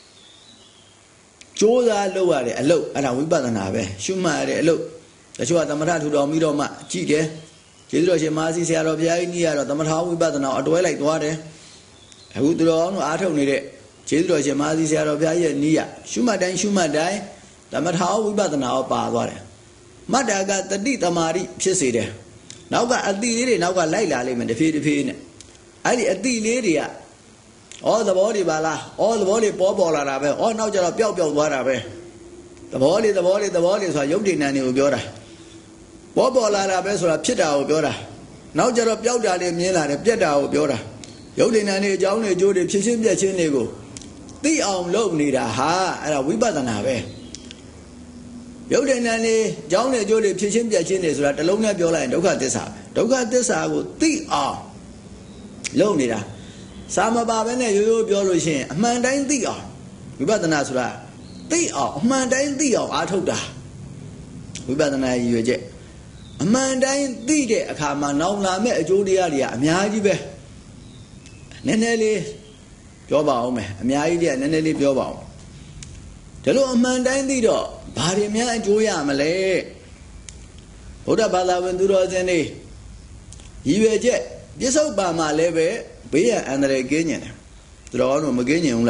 Joda lower a low and I will button ave. Shuma a low. The Shua Tamara to the Midoma, Chige. Children, Masi, Sierra, Piania, the Mata, we button out like water. I would do on Arto Nide. Children, Masi, Sierra, Piania. Shuma dan Shuma die. The Mata, we button out by water. Mother got the Dita Mari, Chissy there. Now got a deal, now got Laila limit, the feed pin. I did a deal, all the body bala, all the body bobble arabe, all now just a pio pio warabe. The body, the body, the body is a yogi nanny ubiora. Bobble arabe or a pita ubiora. Now just a pio daddy mila, a pita ubiora. Yogi nanny, Johnny, Judy, Pichim, the chinigo. The arm low need a ha, and a wibatanave. Yogi nanny, Johnny, Judy, Pichim, the chin is at the Luna Biola and Doka this up. Doka this up with the arm. Low need a. Sama babane you biology, a man dying the arm. We better not swear. The arm, man dying the arm, I told her. We better not you jet. A man dying the day, a car man now la met a Judia, a miajibe. Nenelli, Joba, a miadia, Nenelli Joba. Tell a man dying the door, Bari mia Julia Malay. Oda Bala went to Rosani. You jet, yes, Obama leve. Beya Andre Guinean. Draw no Maginian.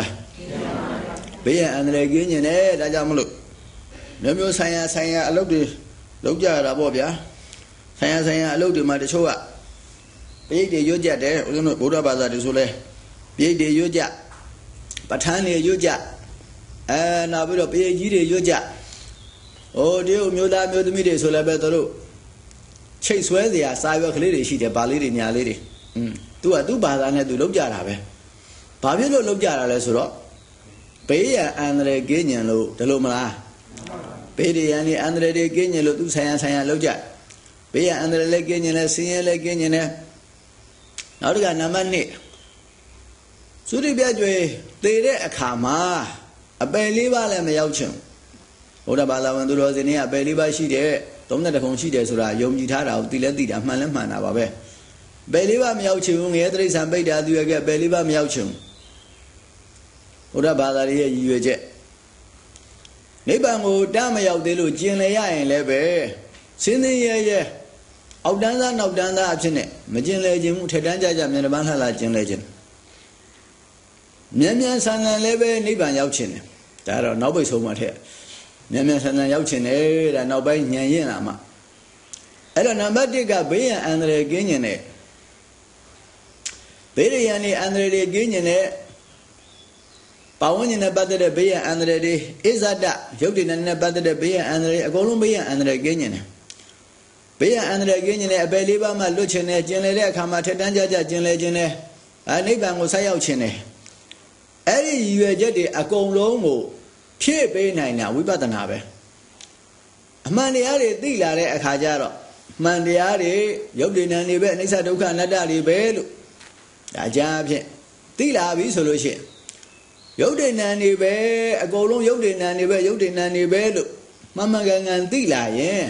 Beya Andre Guinean, eh, Dajamulu. No Saya Saya, I love the Loja Bobia. Saya Saya, I love the Madishoa. Big de Yuja there, Buddha Baza de Sule. Big de Yuja. Patani Yuja. And I will pay Gide Yuja. Oh, dear Muda Mudmide Solabetoro. Chase where they are cyber lady, she the Bali in your lady. Tu a tu badane tu look jarabe. Pavilo look jarale suro. Pay Andre Guinean lo, the Lomala. Pay the Annie Andre de Guinean lo tu Sayan Sayan Loja. Pay Andre Leginian, Senior Leginian. Now the Namani. Sudi Biadway, they a kama. A believer and the Yauchum. Oda Bala when the Rosinia, believer she there. Don't let the home she there, Sura, Yom Gitara, Dilati, and Malaman Ababe. Beliva Miauchung, Edris and Beda, you get Beliva Miauchung. Oda Badaria, you jet. Nebango, Damayau de Lu, Jinlea and Lebe. Sindhi, yeah. Outdanda, Outdanda, Absine. Majin legend, Tedanja, Manabanhala, Jin legend. Nemian San and Lebe, Niban Yauchin. That are nobody so much here. Nemian San and Yauchin, eh, and nobody Yanama. I don't know about the Gabriel and the Guinean. Beriani Andre de Guinea Pawin about the Beer Andre is that that Jodin and about the Beer Andre, a Columbia and the Guinea. Beer Andre Guinea, a Beliba, my Lucene, Genere, Kamatanja, Genegene, a neighbor was Sayauchene. Every year, Jetty, a Colombo, Pie Benina, we better have it. Mandiari, Dilare, a Kajaro. Mandiari, Jodin and the Nisaduka, Nadari Belu. A job, Tila be solution. Yodin and the bear, a golden Yodin and the bear, Yodin and the bear, Mamma Gang and Tila, yeah.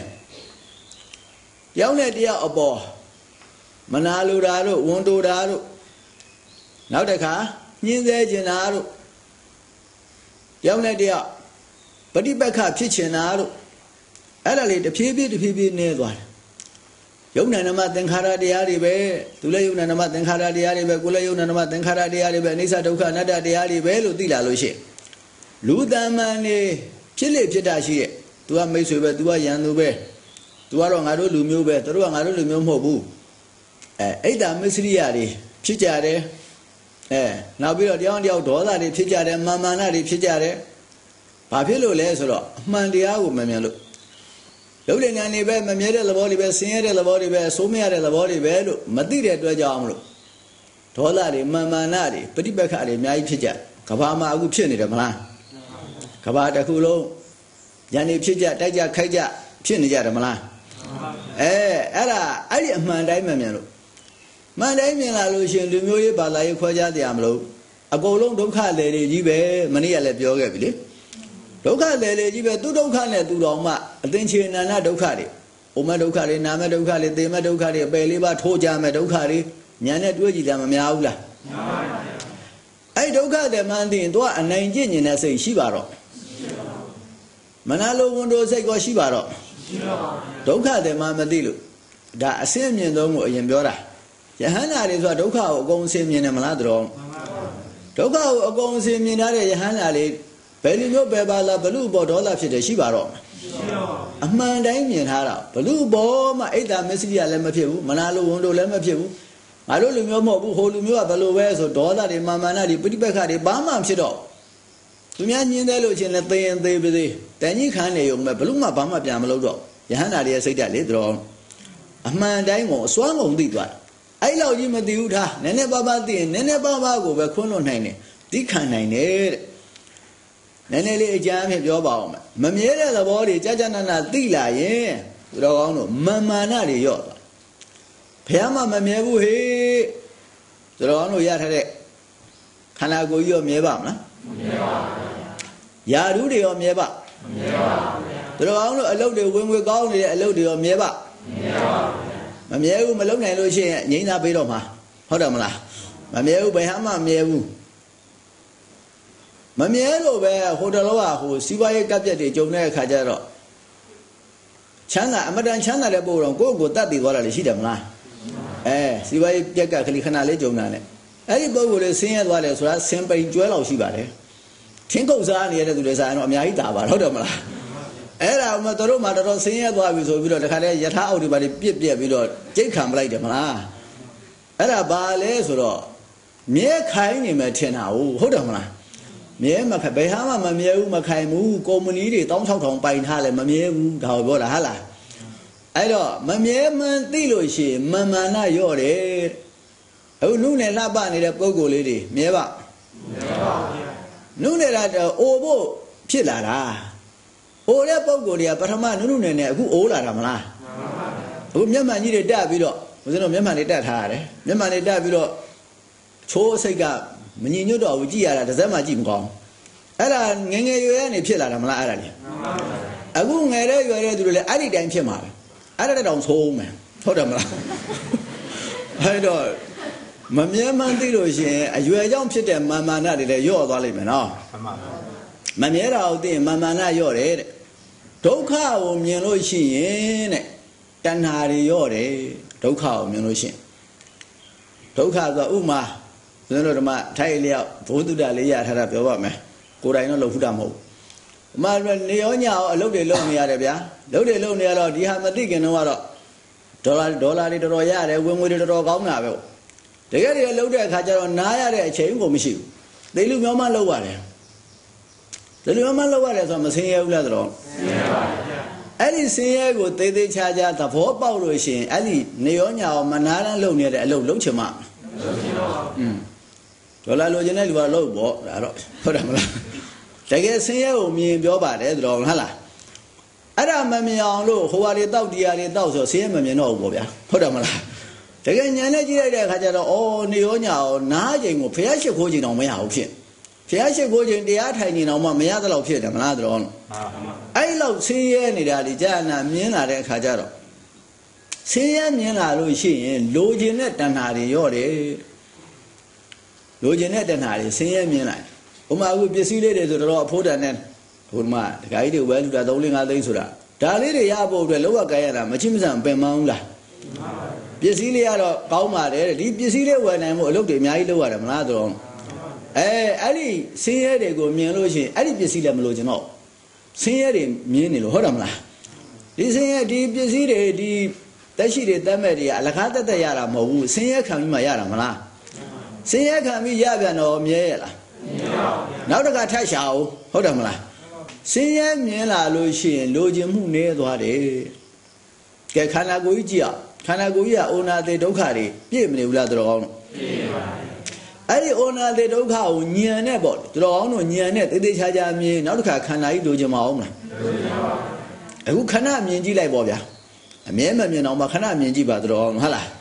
Young idea of boy. Manalu Rado, Wondo Rado. Now the car, Yin Genaro. Young idea. But the back up kitchen Aro. Adelaide, the P B, the P B near one. Yonanama then Hara de Aribe, Tulayunanama then Hara de Aribe, Gulayunanama then Hara de Aribe, Nisa Doka Nada de Aribe, Dila Luce. Ludamane, Chile Pitashi, to a Mesube, to a Yanube, to a Rongaro Lumube, to a Rongaro Lumum. Ada Missriari, Pichare, eh, now we are the only outdoor that is Pichare, Mamma, Pichare, Papilo Lesro, Mandiago Mamelo. Looking at the bed, Mamma, the body bed, senior, the body bed, so many the body bed, Madeira to a jamro. Tolari, Mamma Nari, Petibacari, my Picha, Kabama, Gupini, the Malan. Kabata Kulo, Yanni Picha, Taja, Kaja, Pinija, the Malan. Eh, Era, I am Mandai Mamelo. Mandai Mila Lucian, Lumui, Balai, Quaja, the Amlo. a golong doka lady jibe, many a lebioga village. Doka lady jibe, two doka le do doma, attention and a dokari. Oma dokari, Nama dokari, Dema dokari, Beliba, Toja, Medokari, Nana Dwajidam Miaula. I doka the man in Dua and Nineteen as a Shibaro. Manalo windows say go Shibaro. Doka the Mamadilu. That same in Domo in Biora. Yahana is what Doka going same in a maladro. Doka going same in Yahana, Belino Bebala, Balu Bodola to the Shibaro. A man Damien Hara, Balu Bo, my eight Messia Lemapu, Manalo window Lemapu. I don't know hold you up a low wares or dollar in Mamma, the pretty back at the Bama Shido. To me, I knew the Luchin and they and they be there. Then you can't lay on my Paluma Bama Jamalo. Yahana say that later on. A man dying swung on the one. I love you, Maduta, Nene Baba, Nene Baba go back on Nene. Dick can Nene. Nene jam him your bomb. Mamma, the body, Jajana, Dila, yeah. Mamma, not your. Pema Mamebu, he. The Rono Yatare. Can I go your Meba? Yarudi or Meba? The Rono allowed the when we go, allowed your Meba. Mameu Malone, Lucia, Nina Bedoma. Hodamala. Mameu Behama Mebu. Mamielo, where Hodaloa, who Siva Capete, Jonah Cajaro. Chana, Amadan Chana, the Boron, go go that the water, Shidamla. Eh, si vai piega che li canale giornale. E il bogo le segna guarda sulla sempre in giù si vale. Cinque usani era due sanno mi hai dava, lo domala. Era un motoro ma lo segna guarda so video da canale ya tha di bari piet piet video. Jai kham lai de mala. Era ba le so ro mie khai ni me thin ta o,ဟုတ်တယ်မလား? မြဲမခဘယ်ဟာမှမမြဲဘူးမခိုင်ဘူးကုမ္ပဏီတွေတောင်း၆ထောင်ပိုင်ထားလဲမမြဲဘူးဒါကိုပြောတာဟုတ်လားအဲ့တော့မမြဲမှန်သိလို့ရှိရင်မမာနရော့တယ်အခုနုနဲ့လှပနေတဲ့ပုံကိုယ်လေးတွေမြဲပါမြဲပါဗျာနုနဲ့လာအိုဖို့ဖြစ်လာတာအိုတဲ့ပုံကိုယ်တွေကပထမနုနုနဲ့နဲ့အခုအိုးလာတာမလားအခုမျက်မှန်ကြီးတွေတက်ပြီးတော့ဦးဇင်းတို့မျက်မှန်တွေတက်ထားရတယ်မျက်မှန်တွေတက်ပြီးတော့ချိုးစိတ်ကမညင်ညွတ်တော့ဘူးကြည့်ရတာတစ်စက်မှကြည့်မကောင်းအဲ့ဒါငငယ်ရွယ်ကနေဖြစ်လာတာမလားအဲ့ဒါလေအခုငယ်တဲ့ရွယ်တဲ့သူတွေလည်းအဲ့ဒီတိုင်းဖြစ်မှာပဲအဲ့ဒါတောင်ဆိုးမယ်ဟုတ်တယ်မလားအဲ့တော့မမြဲမှန်းသိလို့ရှိရင်အရွယ်ကြောင့်ဖြစ်တဲ့မာမာနတွေလည်းညော့သွားလိမ့်မယ်နော်မမြဲတာကိုသိရင်မာမာနညော့တယ်တဲ့ဒုက္ခကိုမြင်လို့ရှိရင်တဲ့တဏှာတွေညော့တယ်ဒုက္ခကိုမြင်လို့ရှိရင်ဒုက္ခဆိုဥမာကျွန်တော်တို့ဓမ္မထိုက်လျောက်ဘုဒ္ဓတာလေးရထားတာပြောပါမယ်ကိုယ်တိုင်တော့လှုပ်ဖူးတာမဟုတ်ဘူးအမှန်နေရောညရောအလုပ်တွေလုပ်နေရတယ်ဗျာလုပ်တွေလုပ်နေရတော့ဒီဟာမသိခင်တော့ကတော့ဒေါ်လာဒေါ်လာတွေတော်တော်ရတယ်ဝင်ငွေတွေတော်တော်ကောင်းတာပဲတကယ်တည်းလုပ်တဲ့အခါကျတော့နားရတဲ့အချိန်ကိုမရှိဘူးသိလူမျိုးမှလုပ်ရတယ်သိလူမျိုးမှလုပ်ရတယ်ဆိုတော့မဆင်းရဲဘူးလားတော့ဆင်းရဲပါဗျာအဲ့ဒီဆင်းရဲကိုသေးသေးချာချာသဘောပေါက်လို့ရှိရင်အဲ့ဒီနေရောညရောမနားတမ်းလုပ်နေတဲ့အလုပ်လုပ်ချင်မှလုပ်ချင်တော့อืมဒေါ်လာလိုချင်တဲ့လူကလုပ်ပေါ့ဒါတော့ဟုတ်တယ်မလားတကယ်ဆင်းရဲကိုမြင်ပြောပါတယ်တော့ဟုတ်လားအဲ့ဒါမမြင်အောင်လို့ဟိုဟာတွေတောက်တရားတွေတောက်ဆိုဆင်းရဲမမြင်တော့ဘူးပေါ့ဗျာဟုတ်တယ်မလားတကယ်ညာနဲ့ကြည့်လိုက်တဲ့အခါကျတော့အော်နေရောညာရောနားချိန်ကိုဖျားရှိခိုးချိန်တော့မရဘူးဖြစ်ဖျားရှိခိုးချိန်တရားထိုင်နေတော့မှမရသလောက်ဖြစ်တယ်မလားတော့အဲ့လောက်ဆင်းရဲနေတာဒီကြာနာမြင်လာတဲ့အခါကျတော့ဆင်းရဲမြင်လာလို့ရှိရင်လိုချင်တဲ့တဏှာတွေရော့တယ်လိုချင်တဲ့တဏှာတွေဆင်းရဲမြင်လာဥမာအခုပစ္စည်းလေးတွေဆိုတော့အဖိုးတန်နဲ့ဟိုမှာတခါကြီးတွေဝယ်လူတာသုံးလေးငါးသိန်းဆိုတာဒါလေးတွေရဖို့အတွက်လောကကိုင်းရတာမချိမဆန်ပင်မအောင်လားပစ္စည်းလေးကတော့ကောင်းပါတယ်ဒီပစ္စည်းလေးဝယ်နိုင်ဖို့အလုပ်တွေအများကြီးလုပ်ရတယ်မလားတော့အဲအဲ့ဒီဆင်းရဲတွေကိုမြင်လို့ရှိရင်အဲ့ဒီပစ္စည်းလည်းမလိုချင်တော့ဆင်းရဲတွေမြင်နေလို့ဟုတ်တယ်မလားဒီဆင်းရဲဒီပစ္စည်းတွေဒီတက်ရှိတွေတက်မဲ့တွေကအလကားတက်တက်ရတာမဟုတ်ဘူးဆင်းရဲခံပြီးမှရတာမလားဆင်းရဲခံပြီးရပြန်တော့မြဲရလားမြဲပါဘူးနောက်တစ်ခါထပ်ရှာအောင်ဟုတ်တယ်မလားဆင်းရဲမြင်လာလို့ရှိရင်လိုချင်မှုနည်းသွားတယ်ကဲခန္ဓာကိုယ်ကြီးကြည့်အောင်ခန္ဓာကိုယ်ကြီးကအိုနာတိဒုက္ခတွေပြည့်မနေဘူးလားတော်အောင်လို့ပြည့်ပါဘူးအဲ့ဒီအိုနာတိဒုက္ခကိုညံနဲ့ပေါ့တော်အောင်လို့ညံနဲ့တေးသေးချာချာမြင်နောက်တစ်ခါခန္ဓာကြီးလိုချင်မအောင်မလားလိုချင်ပါဘူးအခုခဏမြင်ကြည့်လိုက်ပေါ့ဗျာအမြဲမမြင်အောင်မခဏမြင်ကြည့်ပါတော်အောင်ဟုတ်လား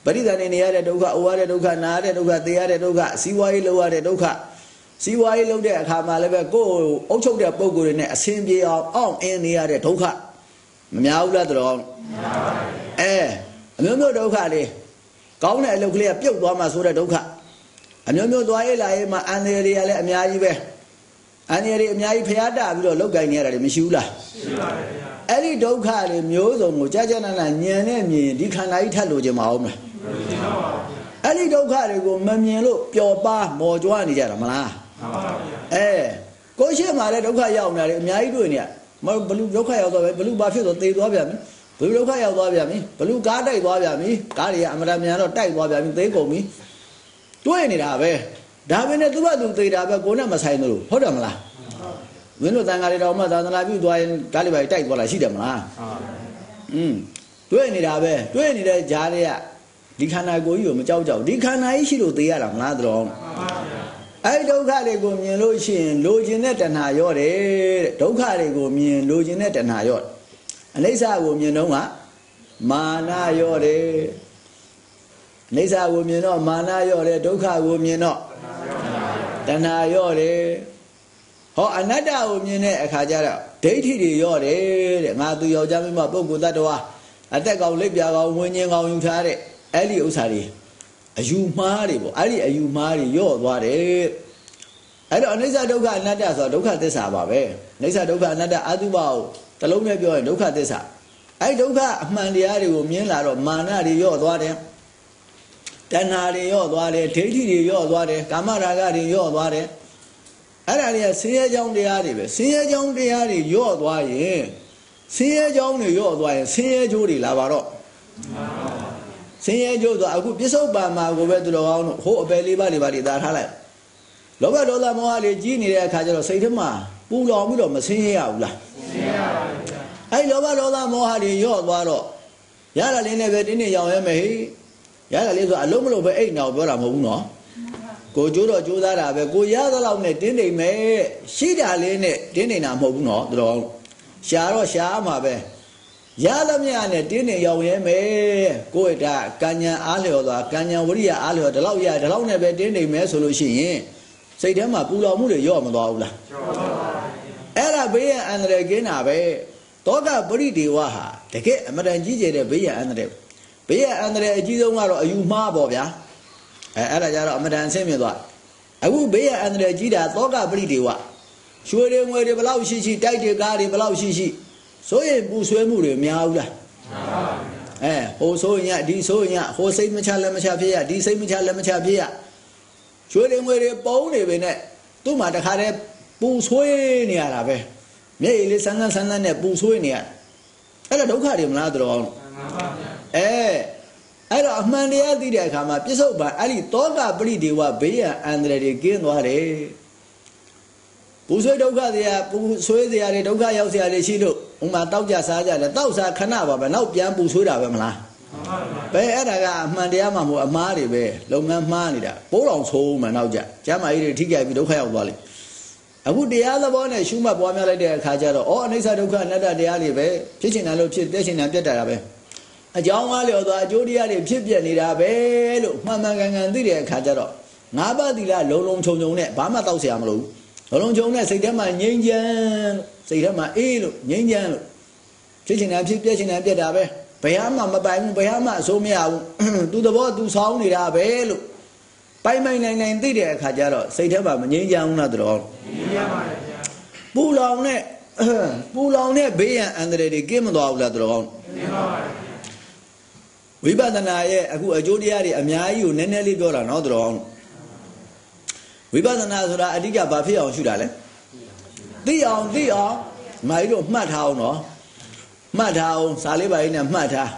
ပရိသတ်နေနေရတဲ့ဒုက္ခအိုရတဲ့ဒုက္ခနာရတဲ့ဒုက္ခသိရတဲ့ဒုက္ခစီးပွားရေးလုပ်ရတဲ့ဒုက္ခစီးပွားရေးလုပ်တဲ့အခါမှာလည်းပဲကိုယ်အုပ်ချုပ်တဲ့ပုံကိုယ်တွေနဲ့အဆင်ပြေအောင်အောင့်အင်းနေရတဲ့ဒုက္ခမများဘူးလားတော်အဲအမျိုးမျိုးဒုက္ခတွေကောင်းတဲ့အလုပ်ကလေးကပြုတ်သွားမှဆိုတဲ့ဒုက္ခအမျိုးမျိုးသွားရေးလာရေးမှာအန္တရာယ်တွေကလည်းအများကြီးပဲအန္တရာယ်တွေအများကြီးဖျားတာပြီးတော့လောက်ကင်နေရတာတွေမရှိဘူးလားရှိပါတယ်ဗျာအဲ့ဒီဒုက္ခတွေမျိုးစုံကိုကြာကြာနာနာညံနဲ့မြင်ဒီခန္ဓာကြီးထပ်လို့ခြင်းမအောင်မလားမရှိပါဘူးအဲ့ဒီဒုက္ခတွေကိုမမြင်လို့ပျော်ပါမော်ကြွားနေကြတာမလားမှန်ပါဗျာအဲကိုရှိမှလည်းဒုက္ခရောက်နေတယ်အများကြီးတွေ့နေရမဘလူဒုက္ခရောက်တော့ပဲဘလူဘာဖြစ်တော့သေသွားပြန်ပြီဘလူဒုက္ခရောက်သွားပြန်ပြီဘလူကားတိုက်သွားပြန်ပြီကားတွေကအမရမြန်တော့တိုက်သွားပြန်ပြီသေကုန်ပြီတွေ့နေတာပဲဒါပဲနဲ့သူကသူသေတာပဲကိုနဲ့မဆိုင်ဘူးဟုတ်တယ်မလားမင်းတို့တန်ခါတွေတော့မှသာသနာပြုသွားရင်ကားလေးပါတိုက်သွားလာရှိတယ်မလားอืมတွေ့နေတာပဲတွေ့နေတဲ့ဂျားတွေကဒီခန္ဓာကိုယ်ကြီးကိုမကြောက်ကြောက်ဒီခန္ဓာကြီးရှိလို့သေရတာမလားတော်အဲ့ဒုက္ခတွေကိုမြင်လို့ရှိရင်လိုချင်တဲ့တဏှာရော့တယ်တဲ့ဒုက္ခတွေကိုမြင်လိုချင်တဲ့တဏှာရော့အနိစ္စကိုမြင်တော့ကမာနရော့တယ်အနိစ္စကိုမြင်တော့မာနရော့တယ်ဒုက္ခကိုမြင်တော့တဏှာရော့တယ်ဟောအနတ္တကိုမြင်တဲ့အခါကျတော့ဒိဋ္ဌိတွေရော့တယ်တဲ့ငါသူယောက်ျားမင်းမပုဂ္ဂိုလ်တ attva အသက်ကောင်လက်ပြကောင်ဝิญဉ်ကောင်ယူထားတဲ့အဲ့ဒီဥစ္စာတွေအယူမှားတွေပေါ့အဲ့ဒီအယူမှားတွေရော့သွားတယ်အဲ့တော့အနိစ္စဒုက္ခအနတ္တဆိုတာဒုက္ခသစ္စာပါပဲအနိစ္စဒုက္ခအနတ္တအတုပကိုတလုံးနဲ့ပြောရင်ဒုက္ခသစ္စာအဲ့ဒုက္ခအမှန်တရားတွေကိုမြင်လာတော့မာနတွေရော့သွားတယ်တဏှာတွေရော့သွားတယ်ဒိဋ္ဌိတွေရော့သွားတယ်ကာမရာဂတွေရော့သွားတယ်အဲ့ဒါတွေကဆင်းရဲကြောင်းတရားတွေပဲဆင်းရဲကြောင်းတရားတွေရော့သွားရင်ဆင်းရဲကြောင်းတွေရော့သွားရင်ဆင်းရဲကျိုးတွေလာပါတော့ဆင်းရဲကျိုးဆိုအခုပစ္စုပန်မှာကိုပဲသူတော်ကောင်းတို့ဟိုအပယ်လေးပါးတွေပါတွေသာထားလိုက်လောဘဒေါသမောဟတွေကြီးနေတဲ့အခါကျတော့စိတ်ထဲမှာပူလောင်ပြီးတော့မဆင်းရဲရဘူးလားဆင်းရဲရပါဘူးဗျာအဲ့လောဘဒေါသမောဟတွေရော့သွားတော့ရတာလေးနဲ့ပဲတင်းနေရောင်ရဲမယ်ဟိရတာလေးဆိုအလုံးမလုံးပဲအိတ်nàoပြောတာမဟုတ်ဘူးနော်ကိုကျိုးတော့ကျိုးသားတာပဲကိုရသလောက်နဲ့တင်းနေမယ်ရှိတာလေးနဲ့တင်းနေတာမဟုတ်ဘူးနော်သူတော်ရှာတော့ရှာမှာပဲရသမျှနဲ့တင်းနေရောင်ရဲမယ်ကိုယ့်ဒါကံဉဏ်အားလျော်သွားကံဉဏ်ဝရိယအားလျော်ဒီလောက်ရဒီလောက်နဲ့ပဲတင်းနေမယ်ဆိုလို့ရှိရင်စိတ်ထဲမှာပူလောင်မှုတွေရော့မသွားဘူးလားရော့ပါပါအဲ့ဒါဘေးရန်အန္တရာယ်ကင်းတာပဲတောကပရိဒေဝဟာတကယ်အမတန်ကြီးကျယ်တဲ့ဘေးရန်အန္တရာယ်ဘေးရန်အန္တရာယ်အကြီးဆုံးကတော့အယူမှားပေါ့ဗျာအဲအဲ့ဒါကြတော့အမတန်အဆင့်မြင့်သွားအခုဘေးရန်အန္တရာယ်ကြီးတာတောကပရိဒေဝရွှေတွေငွေတွေဘလောက်ရှိရှိတိုက်တွေကားတွေဘလောက်ရှိရှိဆိုရင်ပူဆွဲမှုတွေများဘူးလားအဲဟိုဆိုရင်ဒီဆိုရင်ဟိုစိတ်မချလက်မချဖြစ်ရဒီစိတ်မချလက်မချဖြစ်ရရွှေတွေငွေတွေပုံနေပေနဲ့သူ့မှာတခါတည်းပူဆွေးနေရတာပဲမျက်ရည်လေးဆန်းဆန်းဆန်းဆန်းနဲ့ပူဆွေးနေရအဲ့ဒါဒုက္ခတွေမလားတော်အောင်အဲအဲ့တော့အမှန်တရားသိတဲ့အခါမှာပြစ္ဆုတ်ပန်အဲ့ဒီတောကပရိဒေဝဘေးရန်အန္တရာယ်တွေကင်းသွားတယ်ပူဆွေးဒုက္ခတရားပူဆွေးစရာတွေဒုက္ခရောက်စရာတွေရှိလို့ဥမာတောက်ကြစားကြတယ်တောက်စားခဏပါပဲနောက်ပြန်ပူဆွေးတာပဲမလားဘယ်အဲ့ဒါကအမှန်တရားမှမဟုတ်အမားတွေပဲလုပ်ငန်းမှားနေတာပိုးတော်ဆိုးမှနောက်ကြကျမ်းမာကြီးတွေထိကြိုက်ပြီးဒုက္ခရောက်သွားလိမ့်အခုတရားသဘောနဲ့ရှုမှတ်ပွားများလိုက်တဲ့အခါကျတော့ဩအနိစ္စဒုက္ခအနတ္တတရားတွေပဲဖြစ်ချင်တယ်လို့ဖြစ်ပြည့်ချင်တယ်ပြတ်တာပဲအကြောင်းအားလျော်သောအကျိုးတရားတွေဖြစ်ပြနေတာပဲလို့မှန်မှန်ကန်ကန်သိတဲ့အခါကျတော့ငါးပါးသီလလုံလုံခြုံခြုံနဲ့ဘာမှတောက်เสียမလို့လုံလုံခြုံနဲ့စိတ်ထဲမှာငြိမ်းချမ်းစိတ်ထဲမှာအေးလို့ငြိမ်းချမ်းလို့ဖြစ်ချင်တယ်ဖြစ်ပြည့်ချင်တယ်ပြတ်တာပဲဘယ်မှမပိုင်ဘူးဘယ်မှအဆိုးမရဘူးသူသဘောသူဆောင်းနေတာပဲလို့ပိုင်ပိုင်နိုင်နိုင်သိတဲ့အခါကျတော့စိတ်ထဲမှာမငြိမ်းချမ်းဘူးလားတော်ငြိမ်းချမ်းပါတယ်ဗျာပူလောင်နဲ့ပူလောင်နဲ့ဘေးရန်အန္တရာယ်တွေကင်းမသွားဘူးလားတော်ငြိမ်းပါပါတယ်ဝိပဿနာရဲ့အခုအကျိုးတရားတွေအများကြီးကိုနည်းနည်းလေးပြောတာနော်တော်ဝိပဿနာဆိုတာအဓိကဘာဖြစ်အောင်ရှုတာလဲသိအောင်သိအောင်မာကြီးတို့မှတ်ထားအောင်နော်မှတ်ထားအောင်စာလေးပါးနဲ့မှတ်ထား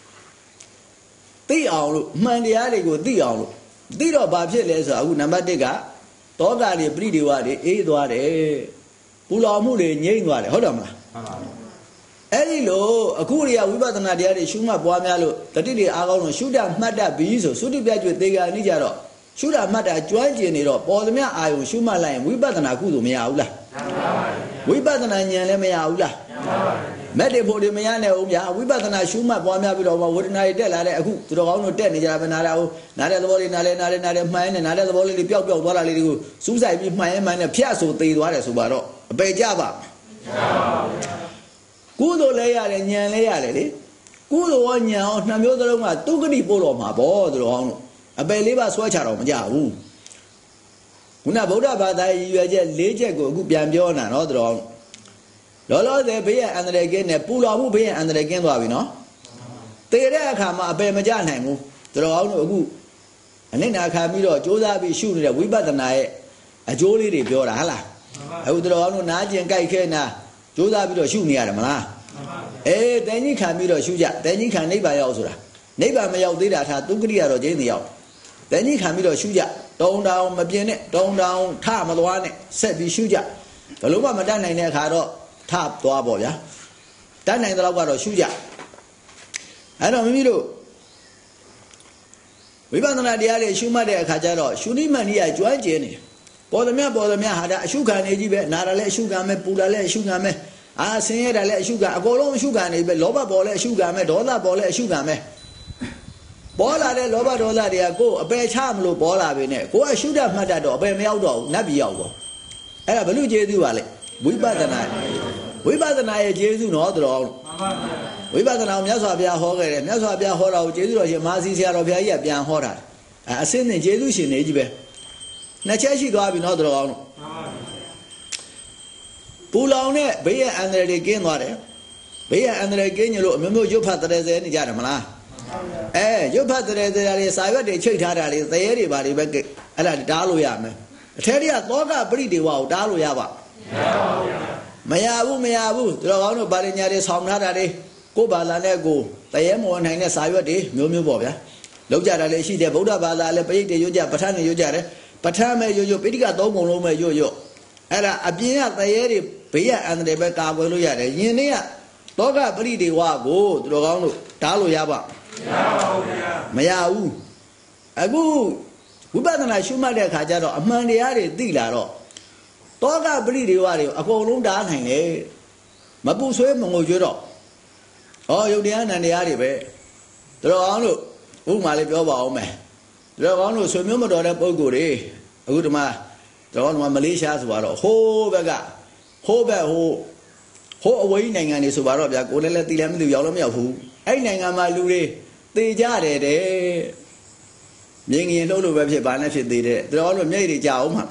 သိအောင်လို့မှန်တရားတွေကိုသိအောင်လို့သိတော့ဘာဖြစ်လဲဆိုတော့အခုနံပါတ်တစ်ကတောကတွေပရိဒေဝတွေအေးသွားတယ်ပူလောင်မှုတွေငြိမ့်သွားတယ်ဟုတ်တယ်မလားမှန်ပါဘူးအဲ့ဒီလိုအခုတွေကဝိပဿနာတရားတွေရှုမှတ်ပွားများလို့တတိတွေအားကောင်းလို့ရှုတာမှတ်တတ်ပြီးဆိုသုတိပြကျွေသေကာနိကြတော့ရှုတာမှတ်တာကျွမ်းကျင်နေတော့ပေါ်သမျှအာယုံရှုမှတ်လိုက်ရင်ဝိပဿနာကုသိုလ်မရဘူးလားမှန်ပါပါဝိပဿနာဉာဏ်လည်းမရဘူးလားမှန်ပါပါ Mete body mayane umya, we better not shoot my bomb over wouldn't I tell I who to the one ten in Javanara, not at the body, not at not at mine, and not at the body, the Pio, what I do. Suicide with my mind, a piazzo, the water subaro, a bay java. Good old layer and yan layer, good one yaw, Namio, two good people of my board, a bay liver swatcher of Yahoo. Una boda bada you are just lazy go good biambion and other on. Lolo de be and again a pull of be and again wavino. There come a bay majan, draw on a goo. And then I come to Joda be shooting a wee but night a jolly rebuild a hala. I would draw on Naji and Kaikena, Joda be shooting at Mala. Eh, then you can be a shuja, then you can neighbor also. Neighbor may out did that had two clear or Jenny. Then you can be a shuja, down down, Mabine, down down, Tam of the one, said be shuja. The Luma Madana in a caro. Tap to Aboya. Then I love what Shuja. I don't know. We found an idea that Shuma de Kajaro, Shunimania, Joan Jenny. Bodamia Bodamia had a sugar and Egypt, not a let sugar me, Pudale sugar me. I say I let sugar, I go on sugar and Loba Bola sugar me, Dola Bola sugar me. Bola de Loba Dola de go, a bear charm low Bola in it. Go, I should have met that dog, bear me out, Nabi Yogo. I have a blue jay do alley. We buy the night. We buy the night, Jesus, no other all. We buy the now, Yazabia Hogger, and Yazabia Hora, Jesus, Mazi Yarabia, Bian Hora. I send the Jesus in Egypt. Nachashi go up in other all. Pull on it, be and again, what? Be and again, you look, remember your pattern as any Jaramala. Eh, your pattern as I would check out is the everybody, but I like Daluyam. Tell you, Loga, pretty wow, Daluyava. Mayabu, Mayabu, draw on a Barinari Somnari, go Balanego, the M one hang a Sayati, Mumu Boya. Look at a she, the Buddha Bala, Lepate, Yuja, Patana Yujare, Patame, Yo, Pitica, Domo, Yo Yo. Era Abia, the Pia and Rebecca Veluya, Yenia, Loga, pretty wago, draw on Taluyaba. Mayabu. Agu, Ubana Shuma de Kajaro, a Mandiari Dilaro. Toga breed you are a cold down hang Mabu swim on Juro. Oh, you dian and the Aribe. Draw on whom I live over me. Draw on swim or a boguri. A good ma. Draw on one Malaysia's water. Ho Vega. Ho Be ho. Ho away and is over of Yakola Tilam the Yolomia who. Ain't a my Luri. They jade eh. Ying in no website benefit did it. Draw on made it Jauma.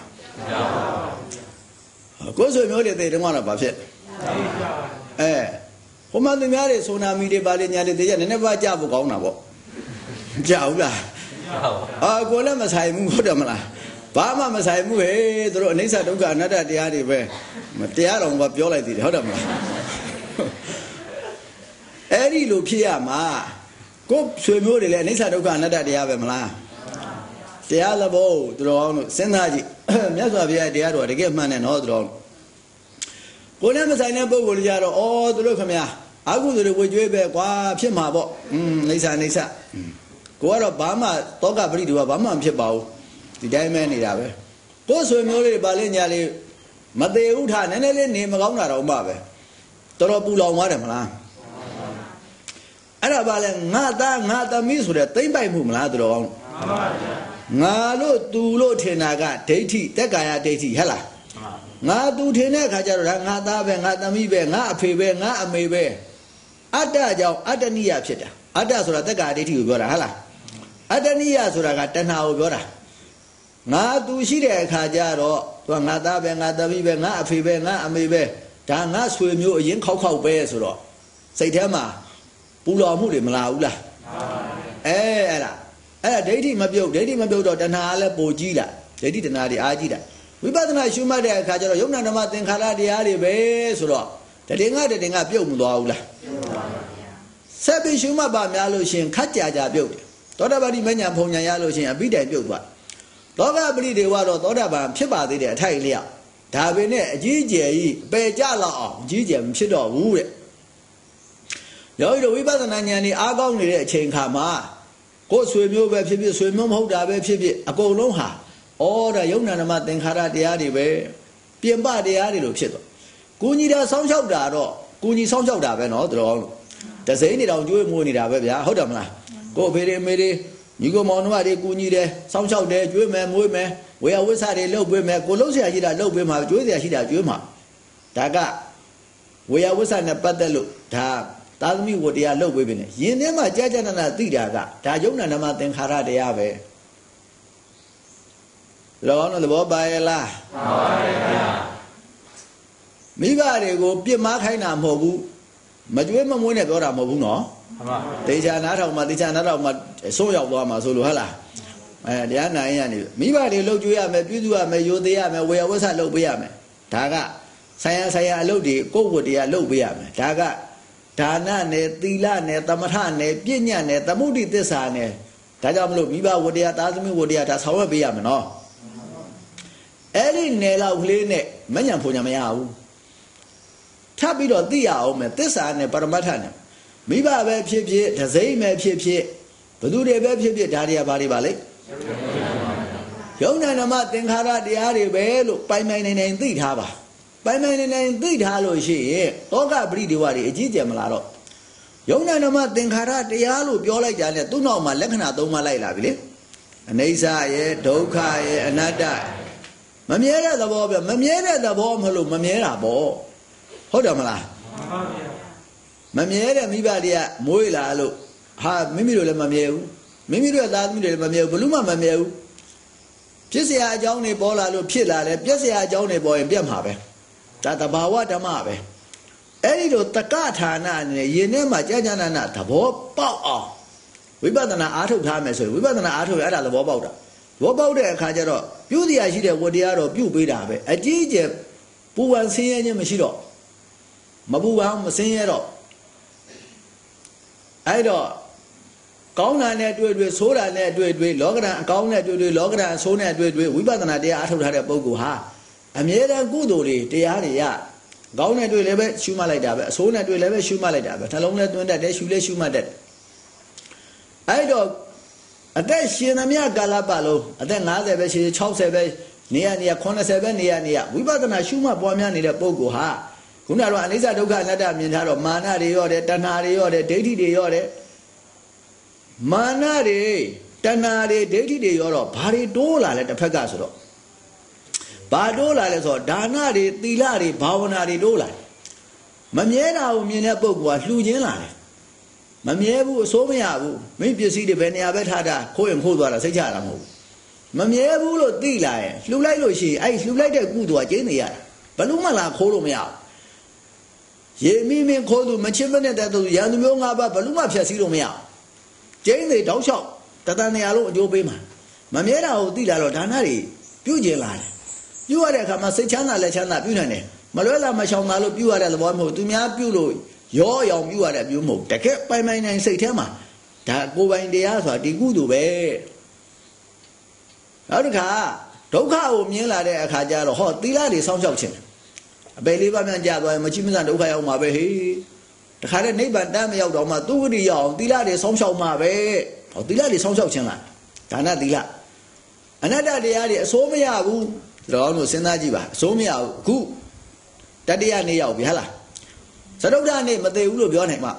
Go so know that they don't want about it. Eh, Homa the Mary, so now media Balina, they never jabu go now. Jaula. Ah, go let us hide Mudamala. Bama must hide Mue, through Nisa Duga, another diary where Matiaron was Viola did. Hodama. Eddie Lupia, ma. Go swim Mudi, Nisa Duga, another diabamala. The other bow, drawn, Senaji, Yazavia, the other, the give man and all drawn. Whenever I never will yaro, all the look at me. I would do with you, Qua, Pimabo, Nisa Nisa. Go out of Bama, Toga Bridu, Bama, Pibao, the diamond is out. Go so merely Baliniali, Mate Utan, and a name of Gona Babe. Torobula Watermala. Arabalan, Nata, Nata Miss with a thing by whom Ladron. Nalo Dulo Tenaga, Tati, Tegaya Tati, Hella. Nga tu Tena Kajara, Nata, Nata Mibe, Nga Pibe, Nga Maybe. Ada Jow, Adania Pita, Ada Sura Tegadi, Gora Hala. Adania Sura Tana Gora. Nga tu Shire Kajaro, Nata, Nata Mibe, Nga Pibe, Nga Maybe. Tanga swim you in Coco Bears. Say Tema, Pula Mudi Malaula. Eh, eh, dating my build, dating my build, and Hala Bojila. They didn't know the idea. We better not shoot my dear Kajaro, you know, nothing Kala the Ali Besura. The thing I didn't have built Mulaula. Sabi Shuma Bamaloshin, Katja built. Todabadi Manya Ponya Yaloshin, a bit I built one. Toga believe the water, Todaba, Piba did a Tailia. Tabine, G J, Bejala, G J, Shido, Wood. You we better than any Agoni chain Kama. Go swim your web, swim, hold a web, a go longa. All the young Nanamat and Hara the Adi way. Piamba the Adi Luxito. Gunida some shout daro. ကူညီဆောင်ကြောက်တာပဲနော်တော်အောင်လို့တစိမ့်နေတောင်ကျွေးမွေးနေတာပဲဗျာဟုတ်တယ်မလားကိုဖေတွေမေတွေညီကိုမောင်တို့ကတွေကူညီတယ်စောင့်ရှောက်တယ်ကျွေးမယ်မွေးမယ်ဝေယဝိဆတွေလှုပ်ပေးမယ်ကိုလှုပ်เสียရှိတာလှုပ်ပေးမှာကျွေးเสียရှိတာကျွေးမှာဒါကဝေယဝိဆနဲ့ပတ်သက်လို့ဒါသာသမီဝတရားလှုပ်ပေးပြီနဲ့ယင်ထဲမှာကြာကြာနာနာသိတာကဒါယုံနာဓမ္မသင်္ခါရတရားပဲလောကသဘောပါရဲ့လားမှန်ပါဗျာမိဘတွေကိုပြစ်မှားခိုင်းတာမဟုတ်ဘူးမကြွေးမမွေးနဲ့ပြောတာမဟုတ်ဘူးနော်မှန်ပါတေချာနားထောင်မှာတေချာနားထောင်မှာဆုံးရောက်သွားမှာဆိုလို့ဟုတ်လားအဲတရားနာရင်ကနေမိဘတွေလှုပ်ကြွေးရမယ်ပြုစုရမယ်ယိုသေးရမယ်ဝေယဝဆလှုပ်ပေးရမယ်ဒါကဆိုင်ရဆိုင်ရအလုပ်တွေကိုယ့်ဝတ္တရားလှုပ်ပေးရမယ်ဒါကဒါနနဲ့သီလနဲ့သမထနဲ့ပြဉ္ညာနဲ့သမုဒိသစ္စာနဲ့ဒါကြောင့်မလို့မိဘဝတ္တရားသားသမီးဝတ္တရားဒါဆောင်ရွက်ပေးရမယ်နော်အဲ့ဒီနယ်လောက်ကလေးနဲ့မညံဖွညာမရဘူးထပ်ပြီးတော့သိရအောင်မယ်သစ္စာနဲ့ပရမတ္ထနဲ့မိဘပဲဖြစ်ဖြစ်ဒဇိမ့်ပဲဖြစ်ဖြစ်ဘသူတွေပဲဖြစ်ဖြစ်ဒါတွေကဘာတွေပါလဲယုံနာဓမ္မသင်္ခါရတရားတွေပဲလို့ပိုင်ပိုင်နိုင်နိုင်သိထားပါပိုင်ပိုင်နိုင်နိုင်သိထားလို့ရှိရင်တောကပရိဒေဝတွေအကြီးကျယ်မလားတော့ယုံနာဓမ္မသင်္ခါရတရားလို့ပြောလိုက်ကြတယ်သူ့နောက်မှာလက္ခဏာသုံးပါးလိုက်လာပြီလေအနိစ္စရဲ့ဒုက္ခရဲ့အနတ္တမမြဲတဲ့သဘောပဲမမြဲတဲ့သဘောမလို့မမြဲတာပေါ့ဟုတ်တယ်မလားမှန်ပါဗျာမမြဲတဲ့မိဘတွေကမွေးလာလို့ဟာမိမိတို့လည်းမမြဲဘူးမိမိတို့ရဲ့သားသမီးတွေလည်းမမြဲဘူးဘလို့မှမမြဲဘူးဖြစ်เสียအကြောင်းတွေပေါ်လာလို့ဖြစ်လာတယ်ပြက်เสียအကြောင်းတွေပေါ်ရင်ပြက်မှာပဲဒါသဘာဝဓမ္မပဲအဲ့ဒီလိုတက္ကဌာနနဲ့ယင်ထဲမှာကြာကြာနာနာသဘောပေါက်အောင်ဝိပဿနာအားထုတ်ထားမယ်ဆိုရင်ဝိပဿနာအားထုတ်ရအဲ့ဒါသဘောပေါက်တာသဘောပေါက်တဲ့အခါကျတော့ပြုတရားရှိတဲ့ဝတ္တရားတော့ပြုပေးတာပဲအကြီးကျယ်ပူပန်ဆင်းရဲခြင်းမရှိတော့မပူပန်မဆင်းရဲတော့အဲ့တော့ကောင်းတာနဲ့တွေ့တွေ့ဆိုးတာနဲ့တွေ့တွေ့လောကဓာတ်အကောင်းနဲ့တွေ့တွေ့လောကဓာတ်အဆိုးနဲ့တွေ့တွေ့ဝိပဿနာတရားအားထုတ်ထားတဲ့ပုဂ္ဂိုလ်ဟာအမြဲတမ်းကုသိုလ်တွေတရားတွေရကောင်းနဲ့တွေ့လည်းပဲရှုမှတ်လိုက်တာပဲအဆိုးနဲ့တွေ့လည်းပဲရှုမှတ်လိုက်တာပဲနှလုံးနဲ့သွင်းတတ်တယ်ရှုလည်းရှုမှတ်တတ်တယ်အဲ့တော့အသက်ရှင်သမျှကာလပတ်လုံးအသက်၅၀ပဲရှိခြောက်ဆယ်ပဲနေရနေရ၇၀ပဲနေရနေရဝိပဿနာရှုမှတ်ပွားများနေတဲ့ပုဂ္ဂိုလ်ဟာခုနကတော့အနိစ္စဒုက္ခအနတ္တမြင်ထားတော့မာနတွေရောတယ်တဏှာတွေရောတယ်ဒိဋ္ဌိတွေရောတယ်မာနတွေတဏှာတွေဒိဋ္ဌိတွေရောတော့ဘာတွေတိုးလာလဲတစ်ဖက်ကဆိုတော့ဘာတိုးလာလဲဆိုတော့ဒါနတွေသီလတွေဘာဝနာတွေတိုးလာမမြဲတာကိုမြင်တဲ့ပုဂ္ဂိုလ်ကလှူခြင်းလာတယ်မမြဲဘူးအစိုးမရဘူးမိပစ္စည်းတွေဘယ်နေရာပဲထားတာခိုးရင်ခိုးသွားတာစိတ်ချတာမဟုတ်ဘူးမမြဲဘူးလို့သိလာရင်လှူလိုက်လို့ရှိရင်အဲ့လှူလိုက်တဲ့ကုသိုလ်ကကျင်းနေရတာဘလို့မှလာခိုးလို့မရဘူးရေမိမင်းခိုးသူမချစ်မနဲ့တဲ့သူရန်သူမျိုးငါးပါးဘလို့မှဖြတ်စည်းလို့မရဘူးကျင်းနေတောက်လျှောက်တတန်နေရာလုံးအကျိုးပေးမှာမမြဲတာကိုသိလာတော့ဒါနတွေပြုကျင်လာတယ်ပြုရတဲ့အခါမှာစိတ်ချမ်းသာလက်ချမ်းသာပြုနိုင်တယ်မလွဲလာမရှောင်သာလို့ပြုရတဲ့သဘောမဟုတ်သူများပြုလို့ရောရောင်ပြုရတဲ့ပြုမဟုတ်တကယ်ပိုင်ပိုင်နိုင်စိတ်ထဲမှာဒါကိုယ်ပိုင်တရားဆိုတာဒီကုသိုလ်ပဲနောက်တစ်ခါဒုက္ခကိုမြင်လာတဲ့အခါကျတော့ဟောသီလတွေစောင့်ရှောက်ခြင်းအပေလေးပါးမြန်ကြသွားရင်မချိမဆန်ဒုက္ခရောက်မှာပဲဟေးတခါတည်းနိဗ္ဗာန်တမ်းမရောက်တော့မှသူဝိရိယအောင်သီလတွေစောင့်ရှောက်မှာပဲဟောသီလတွေစောင့်ရှောက်ခြင်းလားဒါနသီလအနတ္တတရားတွေအစိုးမရဘူးတော်တို့စဉ်းစားကြည့်ပါအစိုးမရဘူးအခုတတိယနေ့ရောက်ပြီဟလားသရုပ်ဓာနေ့မသေးဘူးလို့ပြောနိုင်မှာ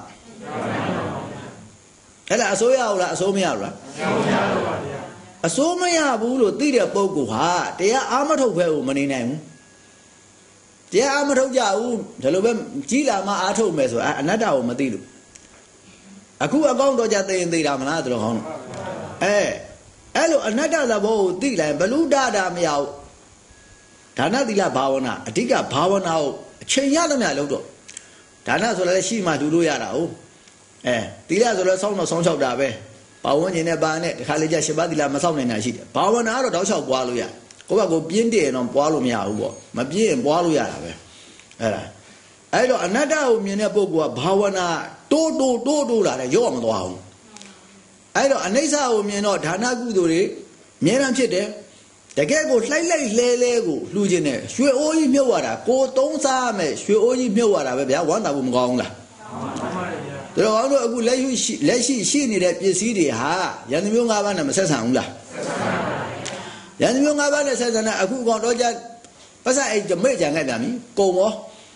အဲ့ဒါအစိုးရဟုတ်လားအစိုးမရဘူးလားအစိုးမရဘူးလို့သိတဲ့ပုဂ္ဂိုလ်ဟာတရားအာမထုတ်ဖဲကိုမနေနိုင်ဘူးတရားအာမထုတ်ကြဘူးဒါလိုပဲကြီးလာမှအာထုတ်မယ်ဆိုတာအနတ္တကိုမသိလို့အခုအကောင့်တော့ကြသိရင်သိတာမလားတို့ဟောင်းအဲအဲ့လိုအနတ္တသဘောကိုသိလိုက်ဘလူဒတာမရဘူးဒါနသီလဘာဝနာအဓိကဘာဝနာကိုအချိန်ရသမျှလုပ်တော့ဒါနဆိုလည်းရှိမှဒူလို့ရတာဟုတ်အဲသီလဆိုလည်းစောင်းတော့စောင်းချောက်တာပဲပါဝန်းကျင်နဲ့ပါနဲ့တခါလေကျရှင်ပါသီလမစောင့်နိုင်တာရှိတယ်ဘာဝနာကတော့တောက်လျှောက်ပွားလို့ရကိုယ့်ဘက်ကိုပြင်းတယ်တော့ပွားလို့မရဘူးပေါ့မပြင်းရင်ပွားလို့ရတာပဲအဲ့ဒါအဲ့တော့အနတ္တကိုမြင်တဲ့ပုဂ္ဂိုလ်ကဘာဝနာတိုးတိုးတိုးတိုးလာတယ်ရော့မသွားဘူးအဲ့တော့အနိစ္စကိုမြင်တော့ဒါနကုသိုလ်တွေအမြဲတမ်းဖြစ်တယ်တကယ်ကိုလှိုက်လိုက်လဲလဲကိုလှူခြင်းနဲ့ရွှေအိုးကြီးမြုပ်ရတာကိုသုံးစားမယ်ရွှေအိုးကြီးမြုပ်ရတာပဲဗျာဝမ်းသာဖို့မကောင်းဘူးလားဒါတော့အောင်တို့အခုလက်ရှိလက်ရှိရှိနေတဲ့ပစ္စည်းတွေဟာယန္တမျိုး၅ပါးနဲ့မဆက်ဆံဘူးလားယန္တမျိုး၅ပါးနဲ့ဆက်ဆံတဲ့အခုကောင်တော့ကြပတ်စံအိတ်မိတ်ကြံခဲ့ပြန်ပြီကုံရော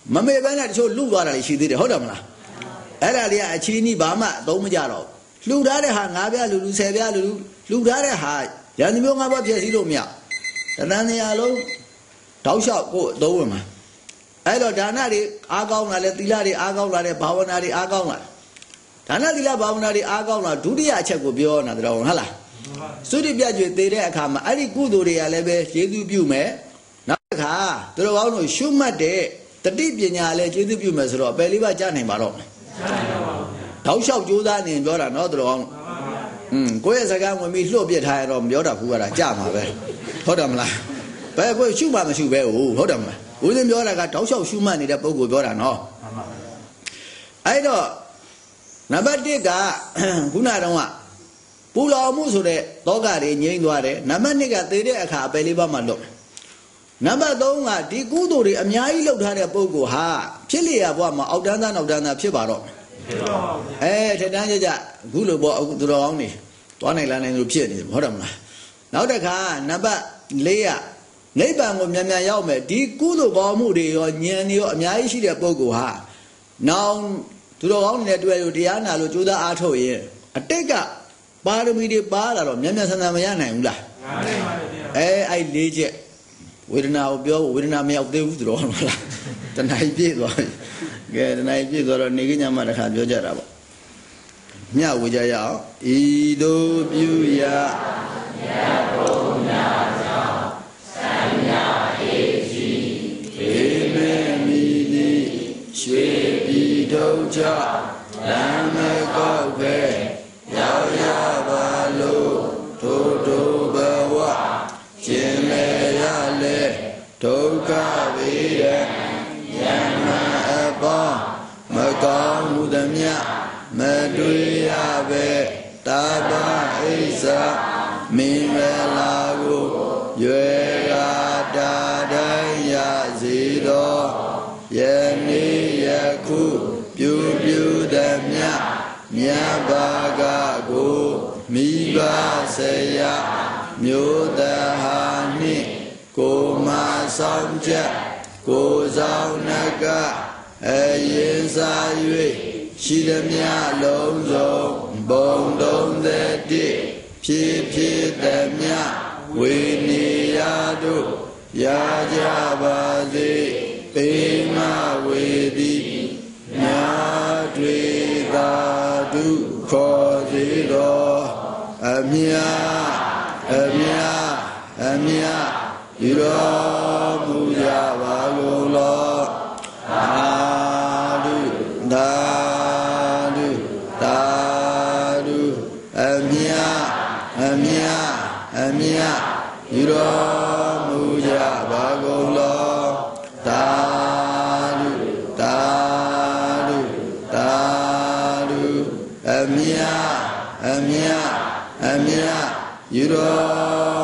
မမေဘဲနဲ့တချို့လူသွားတာရှိသေးတယ်ဟုတ်တယ်မလားအဲ့ဒါလေးကအချင်းကြီးဘာမှသုံးမကြတော့လှူထားတဲ့ဟာငါးပြလူလူဆယ်ပြလူလူလှူထားတဲ့ဟာရန်သူမျိုးငါးပါးပြည့်စည်လို့မရတဏှာနေရာလုံးတောက်လျှောက်ကိုအသုံးဝင်မှာအဲ့တော့ဒါနတွေအားကောင်းလာလဲသီလတွေအားကောင်းလာတယ်ဘာဝနာတွေအားကောင်းလာဒါနသီလဘာဝနာတွေအားကောင်းလာဒုတိယအချက်ကိုပြောနေတာတော့ဟုတ်လားသုတိပြကျွေသေးတဲ့အခါမှာအဲ့ဒီကုသိုလ်တွေကလည်းပဲကျေးဇူးပြုမယ်နောက်တစ်ခါသူတော်ကောင်းတို့ရှုမှတ်တဲ့တတိပညာလည်းကျေးဇူးပြုမယ်ဆိုတော့ပယ်လေးပါးကြားနိုင်ပါတော့မယ်တောက်လျှောက်ကြိုးစားနေပြောတာနော်သူတော်ကောင်းอืมကိုယ့်ရဲ့စကားဝင်ပြီးလှုပ်ပြစ်ထားရတော့မပြောတတ်ဘူးကတာကြားမှာပဲဟုတ်တယ်မလားဘယ်ကိုရှုမှမရှုပဲဟုတ်ဟုတ်တယ်မလားဦးဇင်းပြောတာကတောက်လျှောက်ရှုမှတ်နေတဲ့ပုဂ္ဂိုလ်ပြောတာနော်အဲ့တော့နံပါတ်တစ်ကခုနတုန်းကပူလောင်မှုဆိုတဲ့တောကတွေငြိမ်းသွားတယ်နံပါတ်နှစ်ကသေတဲ့အခါအပယ်လေးပါးမှလွတ်နံပါတ်သုံးကဒီကုသိုလ်တွေအများကြီးလုပ်ထားတဲ့ပုဂ္ဂိုလ်ဟာဖြစ်လျက်ဘဝမှာအောက်တန်းသားနောက်တန်းသားဖြစ်ပါတော့အဲထက်တန်းကြကြအခုလိုပေါ့အခုသူတော်ကောင်းနေသွားနိုင်လာနိုင်လို့ဖြစ်နေတယ်ဟုတ်တယ်မလားနောက်တစ်ခါနံပါတ်လေးကနိဗ္ဗာန်ကိုမြန်မြန်ရောက်မယ်ဒီကုသိုလ်ကောင်းမှုတွေရောဉာဏ်တွေရောအများကြီးရှိတဲ့ပုဂ္ဂိုလ်ဟာနောင်သူတော်ကောင်းနေတဲ့တွေ့လို့တရားနာလို့ကြိုးစားအားထုတ်ရင်အတိတ်ကပါရမီတွေပါလာတော့မြန်မြန်ဆန်ဆန်မရနိုင်ဘူးလားနိုင်ပါဘူးဗျာအဲအဲ့လေးချက်ဝေဒနာကိုပြောဝေဒနာမရောက်သေးဘူးသူတော်ဟုတ်လားတဏှာပြည့်သွားပြီကဲတဏှာပြည့်သွားတော့နေကညမှာတစ်ခါပြောကြတာပေါ့မြဝေကြရအောင်ဤသို့ပြုရမြတ်ဘုရားကြောင့်သံဃာအေစီေမေမိတိရွှေပြည်ထုတ်ချလမ်းမကောက်ပဲရောက်ရပါလို့ထို့ထို့ဘဝခြင်းလေရလေဒုက္ခဝေရယမအပေါင်းမကောင်းမှုသမျှမတွေ့ရပဲတာပါအိစ္ဆာမင်္ဂလာကိုရွယ်ရာတာတိုင်းရစေတော်ယနေ့ယခုပြုပြုသမျှမြတ်ဘာကကိုမိဘဆရာမျိုးတဟာနှင့်ကိုမဆောင်ချက်ကိုဆောင်နကအရင်စား၍ရှိသမျှလုံးစုံဘုံသုံးသက်တစ်ဖြစ်ဖြစ်သမျှဝေနေရတို့ရကြပါစေပေမဝေသည်ညာတွေသာဒုခေါ်စေတော်အမြအမြအမြယူတော်မူကြပါကုန်လောသာဓုသာဓုသာဓုအမြအမြအမြယူတော်မူကြပါကုန်လောသာဓုသာဓုသာဓုအမြအမြအမြယူတော်